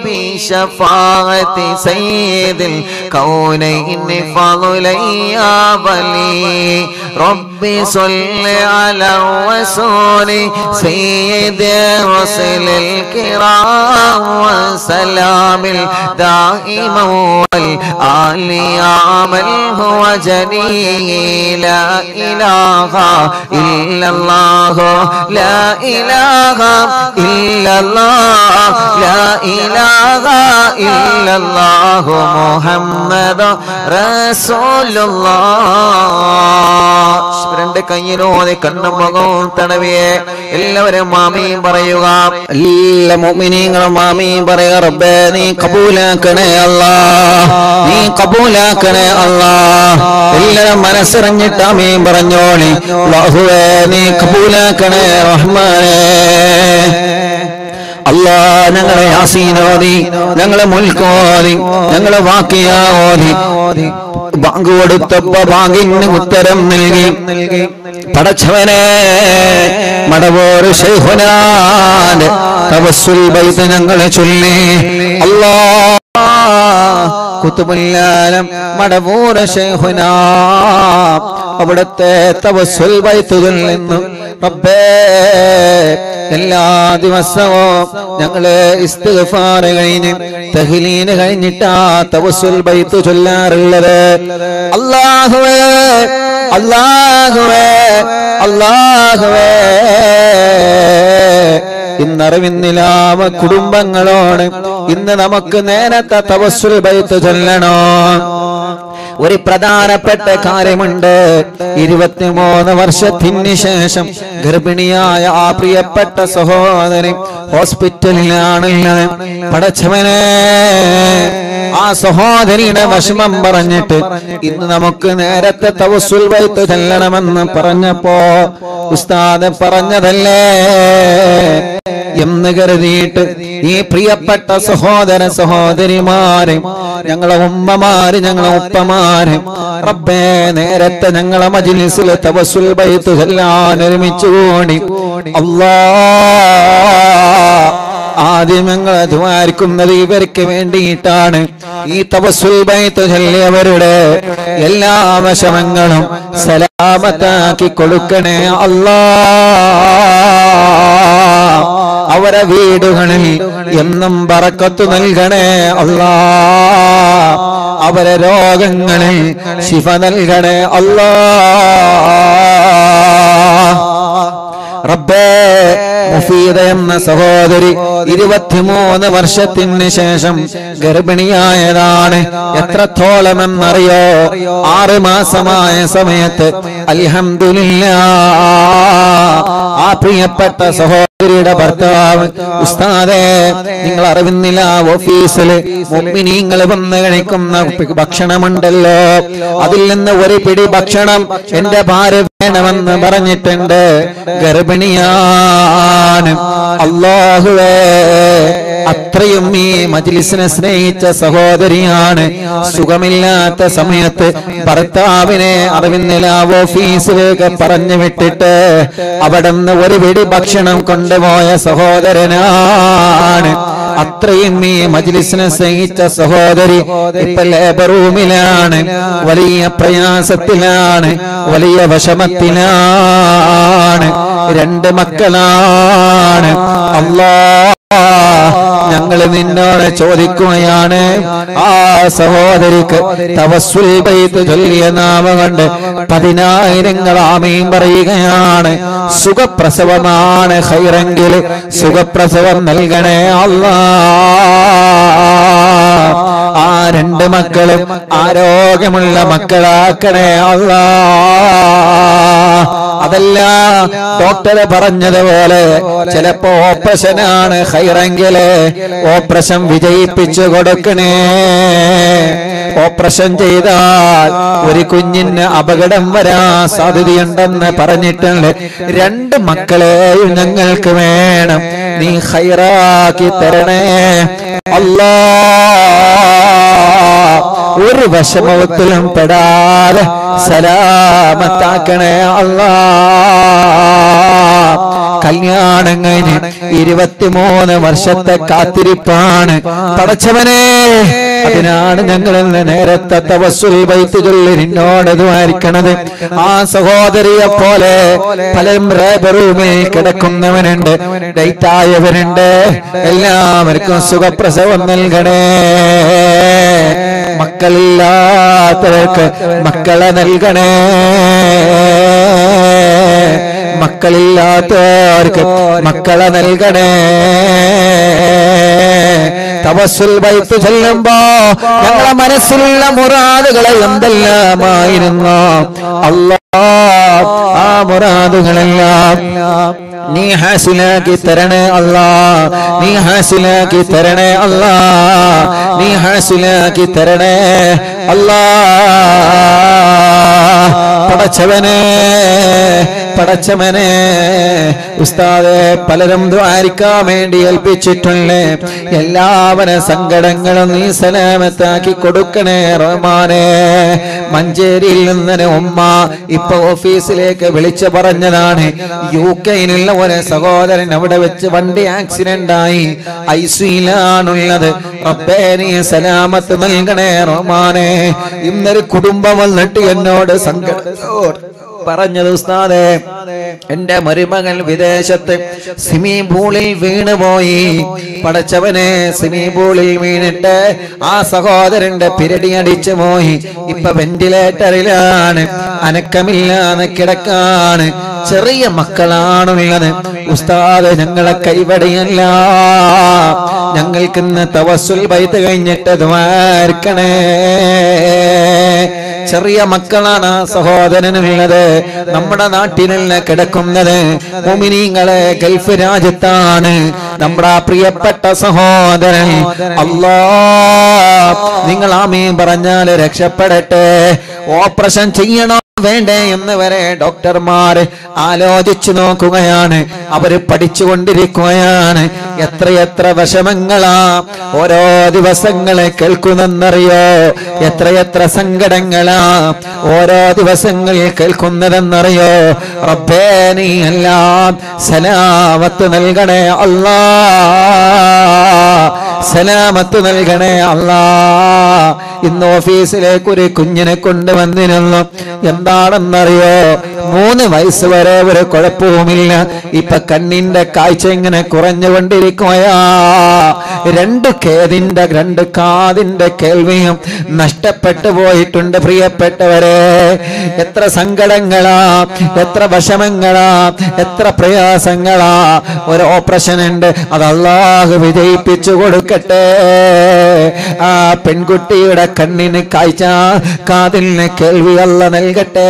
بشفاعة سيد الكونين فضلا يا ولي ربي صل على الرسول سيد الرسل الكرام وسلام دائما والآل يا من هو جليل لا إله إلا الله لا إله إلا الله لا إله إلا الله محمد رسول الله രണ്ട് കയ്യിലോടെ കണ്ണും മുഖവും തടവിയെ എല്ലാവരും ആമീൻ പറയുക. എല്ലാ മുഅ്മിനീങ്ങളും ആമീൻ പറയുക. റബ്ബേ നീ കബൂലാക്കണേ അല്ലാഹ്, നീ കബൂലാക്കണേ അല്ലാഹ്. എല്ലാവരും മനസ്സറിഞ്ഞിട്ട് ആമീൻ പറഞ്ഞോളി. അല്ലാഹുവേ നീ കബൂലാക്കണേ റഹ്മാനേ. അല്ലാ ഞങ്ങളെ യാസീനോദി, ഞങ്ങളെ മുൽക്കോദി, ഞങ്ങളെ വാക്കിയാവോദി, ബാങ്ക് കൊടുത്തപ്പോ ബാങ്കിന് ഉത്തരം നൽകി. പടച്ചവനെ മടവൂർ ശൈഖുനാന്റെ തവസ്സുൽ ബൈത്ത് ഞങ്ങളെ ചൊല്ലി. അല്ലാ കുതുബുല്ലാലം മടവൂർ ശൈഖുനാ അവിടുത്തെ തവസ്സുൽ ബൈത്തുകളിൽ നിന്നും റബ്ബേ എല്ലാ ദിവസവും ഞങ്ങള് ഇസ്തിഗ്ഫാർ കഴിഞ്ഞ് തഹ്ലീൽ കഴിഞ്ഞിട്ടാ തവസ്സുൽ ബൈത്ത് ചൊല്ലാറുള്ളത്. അല്ലാഹുവേ അല്ലാഹുവേ അല്ലാഹുവേ ഇന്നറിവിന്നിലാവ കുടുംബങ്ങളോട് ഇന്ന് നമുക്ക് നേരത്തെ തവസ്സുൽ ബൈത്ത് ചൊല്ലണോ. ഒരു പ്രധാനപ്പെട്ട കാര്യമുണ്ട്. 23 വർഷത്തിന് ശേഷം ഗർഭിണിയായ ആ പ്രിയപ്പെട്ട സഹോദരി ഹോസ്പിറ്റലിലാണുള്ളത്. പടച്ചവനെ ആ സഹോദരിയുടെ വിഷമം പറഞ്ഞിട്ട് ഇന്ന് നമുക്ക് നേരത്തെ തവസ്സുൽ ബൈത്ത് ചൊല്ലണമെന്ന് പറഞ്ഞപ്പോ ഉസ്താദ് പറഞ്ഞതല്ലേ എന്ന് കരുതിയിട്ട് ഈ പ്രിയപ്പെട്ട സഹോദര സഹോദരിമാരെ, ഞങ്ങളെ ഉമ്മമാര്, ഞങ്ങളെ ഉപ്പമാര്, റബ്ബേ നേരത്തെ ഞങ്ങളെ മജ്ലിസിൽ തവസ്സുൽ ബൈത്ത് ചൊല്ലാൻ ഒരുമിച്ച് കൂടി. അല്ലാഹ് ആദ്യം ഞങ്ങളെ ദ്വാരിക്കുന്നത് ഇവർക്ക് വേണ്ടിയിട്ടാണ്. ഈ തവസ്സുൽ ബൈത്ത് ചൊല്ലിയവരുടെ എല്ലാ വിഷമങ്ങളും സലാമത്താക്കി കൊടുക്കണേ അല്ലാഹ്. അവരെ വീടുകളിൽ എന്നും ബറക്കത്ത് നൽകണേ അല്ലാഹ്. അവരെ രോഗങ്ങളിൽ ശിഫ നൽകണേ അല്ലാഹ്. റബ്ബേ മുഫീദ എന്ന സഹോദരി 23 വർഷത്തിന് ശേഷം ഗർഭിണിയായതാണ്. എത്രത്തോളം എന്നറിയോ? 6 മാസമായ സമയത്ത് അൽഹംദുലില്ലാഹ് ആ പ്രിയപ്പെട്ട സഹോദരിയുടെ ഭർത്താവ് ഉസ്താദേ നിങ്ങൾ അറിവുന്നില്ല ഓഫീസിൽ മുഅ്മിനീങ്ങൾ വന്ന് കഴിക്കുന്ന ഭക്ഷണമുണ്ടല്ലോ, അതിൽ നിന്ന് ഒരു പിടി ഭക്ഷണം എന്റെ ഭാര്യ വേണമെന്ന് പറഞ്ഞിട്ടുണ്ട്. ഗർഭിണിയാണ്. അല്ലാഹുവേ അത്രയും ഈ മജ്ലിസിനെ സ്നേഹിച്ച സഹോദരിയാണ്. സുഖമില്ലാത്ത സമയത്ത് ഭർത്താവിനെ അറിവിന്നില്ല ഓഫീസിലേക്ക് പറഞ്ഞു വിട്ടിട്ട് അവിടെ നിന്ന് ഒരു പിടി ഭക്ഷണം കൊണ്ടുപോയ സഹോദരനാണ്. അത്രയും ഈ മജ്ലിസിനെ സ്നേഹിച്ച സഹോദരി ഇപ്പൊ ലേബർ റൂമിലാണ്, വലിയ പ്രയാസത്തിലാണ്, വലിയ വിഷമത്തിലാണ്. 2 മക്കളാണ്. അല്ലാഹ് ഞങ്ങൾ നിന്നോട് ചോദിക്കുകയാണ്, ആ സഹോദരിക്ക് തവസ്സുൽ ബൈത്ത് ചൊല്ലിയ നാമം കൊണ്ട് 10,000 ആമീൻ പറയുകയാണ്. സുഖപ്രസവമാണ് ഖൈറെങ്കിൽ സുഖപ്രസവം നൽകണേ അല്ലാഹ്. ആ 2 മക്കളും ആരോഗ്യമുള്ള മക്കളാക്കണേ അല്ലാഹ്. അതല്ല ഡോക്ടറെ പറഞ്ഞതുപോലെ ചിലപ്പോ ഓപ്പറേഷനാണ് ഖൈറെങ്കില് ഓപ്പറേഷൻ വിജയിപ്പിച്ചു കൊടുക്കണേ. ഓപ്പറേഷൻ ചെയ്താൽ ഒരു കുഞ്ഞിന് അപകടം വരാൻ സാധ്യതയുണ്ടെന്ന് പറഞ്ഞിട്ടുണ്ട്. 2 മക്കളെയും ഞങ്ങൾക്ക് വേണം, നീ ഖൈറാക്കി തരണേ അല്ലാഹ്. ഒരു വിഷമത്തിലും പെടാതെ സലാമത്താക്കണേ അല്ലാഹ്. കല്യാണം കഴിഞ്ഞ് 23 വർഷത്തെ കാത്തിരിപ്പാണ്. പടച്ചവനെ അതിനാണ് ഞങ്ങൾ നേരത്തെ തവസ്സുൽ ബൈത്ത് ചൊല്ലി നിന്നോട് ദ്വാരിക്കണത്. ആ സഹോദരിയെ പോലെ പലരും റൂമിൽ കിടക്കുന്നവനുണ്ട്, ഡേറ്റായവരുണ്ട്. എല്ലാവർക്കും സുഖപ്രസവം നൽകണേ. മക്കളില്ലാത്തവർക്ക് മക്കളെ നൽകണേ. മക്കളില്ലാത്തവർക്ക് മക്കളെ നൽകണേ. തവസ്സുൽ ബൈത്ത് ചൊല്ലുമ്പോ ഞങ്ങളെ മനസ്സിലുള്ള മുറാദുകളെ എന്തെല്ലാമായിരുന്നു അല്ലാഹ്, ആ മുറാദുകളെല്ലാം നീ ഹാസിലാക്കി തരണേ അല്ലാഹ്, നീ ഹാസിലാക്കി തരണേ അല്ലാഹ്, നീ ഹാസിലാക്കി തരണേ അല്ലാഹ്. പടച്ചവനെ പടച്ചവനെ ഉസ്താദെ പലരും ദ്വാരിക്കാൻ വേണ്ടി ഏൽപ്പിച്ചിട്ടുള്ളേ എല്ലാവരെ സങ്കടങ്ങളും നീ സലാമത്താക്കി കൊടുക്കണേ റഹ്മാനെ. മഞ്ചേരിയിൽ നിന്ന് ഉമ്മ ഇപ്പൊ ഓഫീസിലേക്ക് വിളിച്ചു പറഞ്ഞതാണ്, UK-യിലുള്ള ഒരു സഹോദരൻ അവിടെ വെച്ച് വണ്ടി ആക്സിഡന്റ് ആയി ICUയിലാണുള്ളത്. റബ്ബേ നീ സലാമത്ത് നൽകണേ റഹ്മാനെ. ഇന്നൊരു കുടുംബം വന്നിട്ട് എന്നോട് സങ്കടത്തോടെ പറഞ്ഞത്, ഉസ്താദേ എന്റെ മരുമകൻ വിദേശത്ത് സ്വിമ്മിംഗ് പൂളിൽ വീണുപോയി. പടച്ചവനെ സ്വിമ്മിംഗ് പൂളിൽ വീണിട്ട് ആ സഹോദരന്റെ പിരടി അടിച്ചു പോയി. ഇപ്പൊ വെന്റിലേറ്ററിലാണ്, അനക്കമില്ലാതെ കിടക്കാണ്. ചെറിയ മക്കളാണുള്ളത്. ഉസ്താദ് ഞങ്ങളെ കൈവടിയല്ല, ഞങ്ങൾക്കിന്ന് തവസ്സുൽ ബൈത്ത് കഴിഞ്ഞിട്ട് ദ്വാരിക്കണേ. ചെറിയ മക്കളാണ് സഹോദരനുള്ളത്. നമ്മുടെ നാട്ടിലല്ല കിടക്കുന്നത്, മുഅ്മിനീങ്ങളെ ഗൾഫ് രാജ്യത്താണ് നമ്മുടെ പ്രിയപ്പെട്ട സഹോദരൻ. അല്ലാഹ് നിങ്ങൾ ആമീൻ പറഞ്ഞാൽ രക്ഷപ്പെടട്ടെ. ഓപ്പറേഷൻ ചെയ്യണോ വേണ്ടേ എന്ന് വരെ ഡോക്ടർമാർ ആലോചിച്ചു നോക്കുകയാണ്. അവര് പഠിച്ചുകൊണ്ടിരിക്കുകയാണ്. എത്രയെത്ര വിഷമങ്ങളാ ഓരോ ദിവസങ്ങളെ കേൾക്കുന്നെന്നറിയോ? എത്രയെത്ര സങ്കടങ്ങളാ ഓരോ ദിവസങ്ങളിൽ കേൾക്കുന്നതെന്നറിയോ? റബ്ബേ നീ എല്ലാം സലാമത്ത് നൽകണേ അല്ലാഹ്, സലാമത്ത് നൽകണേ അല്ലാഹ്. ഇന്ന് ഓഫീസിലേക്ക് ഒരു കുഞ്ഞിനെ കൊണ്ടുവന്നിരുന്നു. എന്താണെന്നറിയോ? 3 വയസ്സ് വരെ ഒരു കുഴപ്പവുമില്ല. ഇപ്പൊ കണ്ണിന്റെ കാഴ്ച ഇങ്ങനെ കുറഞ്ഞുകൊണ്ടിരിക്കുകയാ. 2 കാതിന്റെ കേൾവിയും നഷ്ടപ്പെട്ടു പോയിട്ടുണ്ട്. പ്രിയപ്പെട്ടവരെ, എത്ര സങ്കടങ്ങളാ, എത്ര വിഷമങ്ങളാ, എത്ര പ്രയാസങ്ങളാ. ഒരു ഓപ്പറേഷൻ ഉണ്ട്, അത് അല്ലാഹു വിജയിപ്പിച്ചു കൊടുക്കട്ടെ. ആ പെൺകുട്ടിയുടെ കണ്ണിന് കാഴ്ച, കാതിന് കേൾവി അല്ലാഹു നൽകട്ടെ.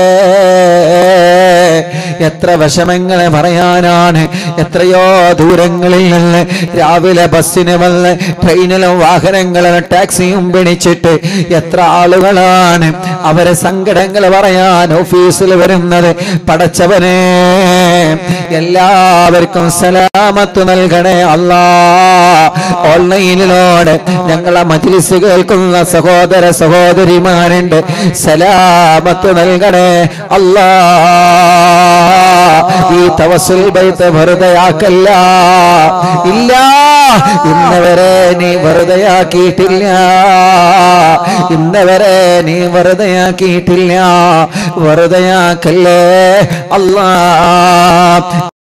എത്ര വിഷമങ്ങളെ പറയാനാണ്. എത്രയോ ദൂരങ്ങളിൽ നിന്ന് രാവിലെ ബസ്സിന് വന്ന് ട്രെയിനിലും വാഹനങ്ങളിലും ടാക്സിയും പിടിച്ചിട്ട് എത്ര ആളുകളാണ് അവരെ സങ്കടങ്ങൾ പറയാൻ ഓഫീസിൽ വരുന്നത്. പടച്ചവനെ എല്ലാവർക്കും സലാമത്ത് നൽകണേ അല്ലാഹ്. ഓൺലൈനിലൂടെ ഞങ്ങളെ മജ്ലിസ് കേൾക്കുന്ന സഹോദര സഹോദരിമാരുണ്ട്, സലാമത്ത് നൽകണേ അല്ലാഹ്. ഈ തവസ്സുൽ ബൈത്ത് വെറുതെയാക്കല്ല. ഇല്ല, ഇന്നവരെ നീ വെറുതെയാക്കിയിട്ടില്ല, ഇന്നവരെ നീ വെറുതെയാക്കിയിട്ടില്ല. വെറുതെയാക്കല്ലേ അല്ലാഹ്.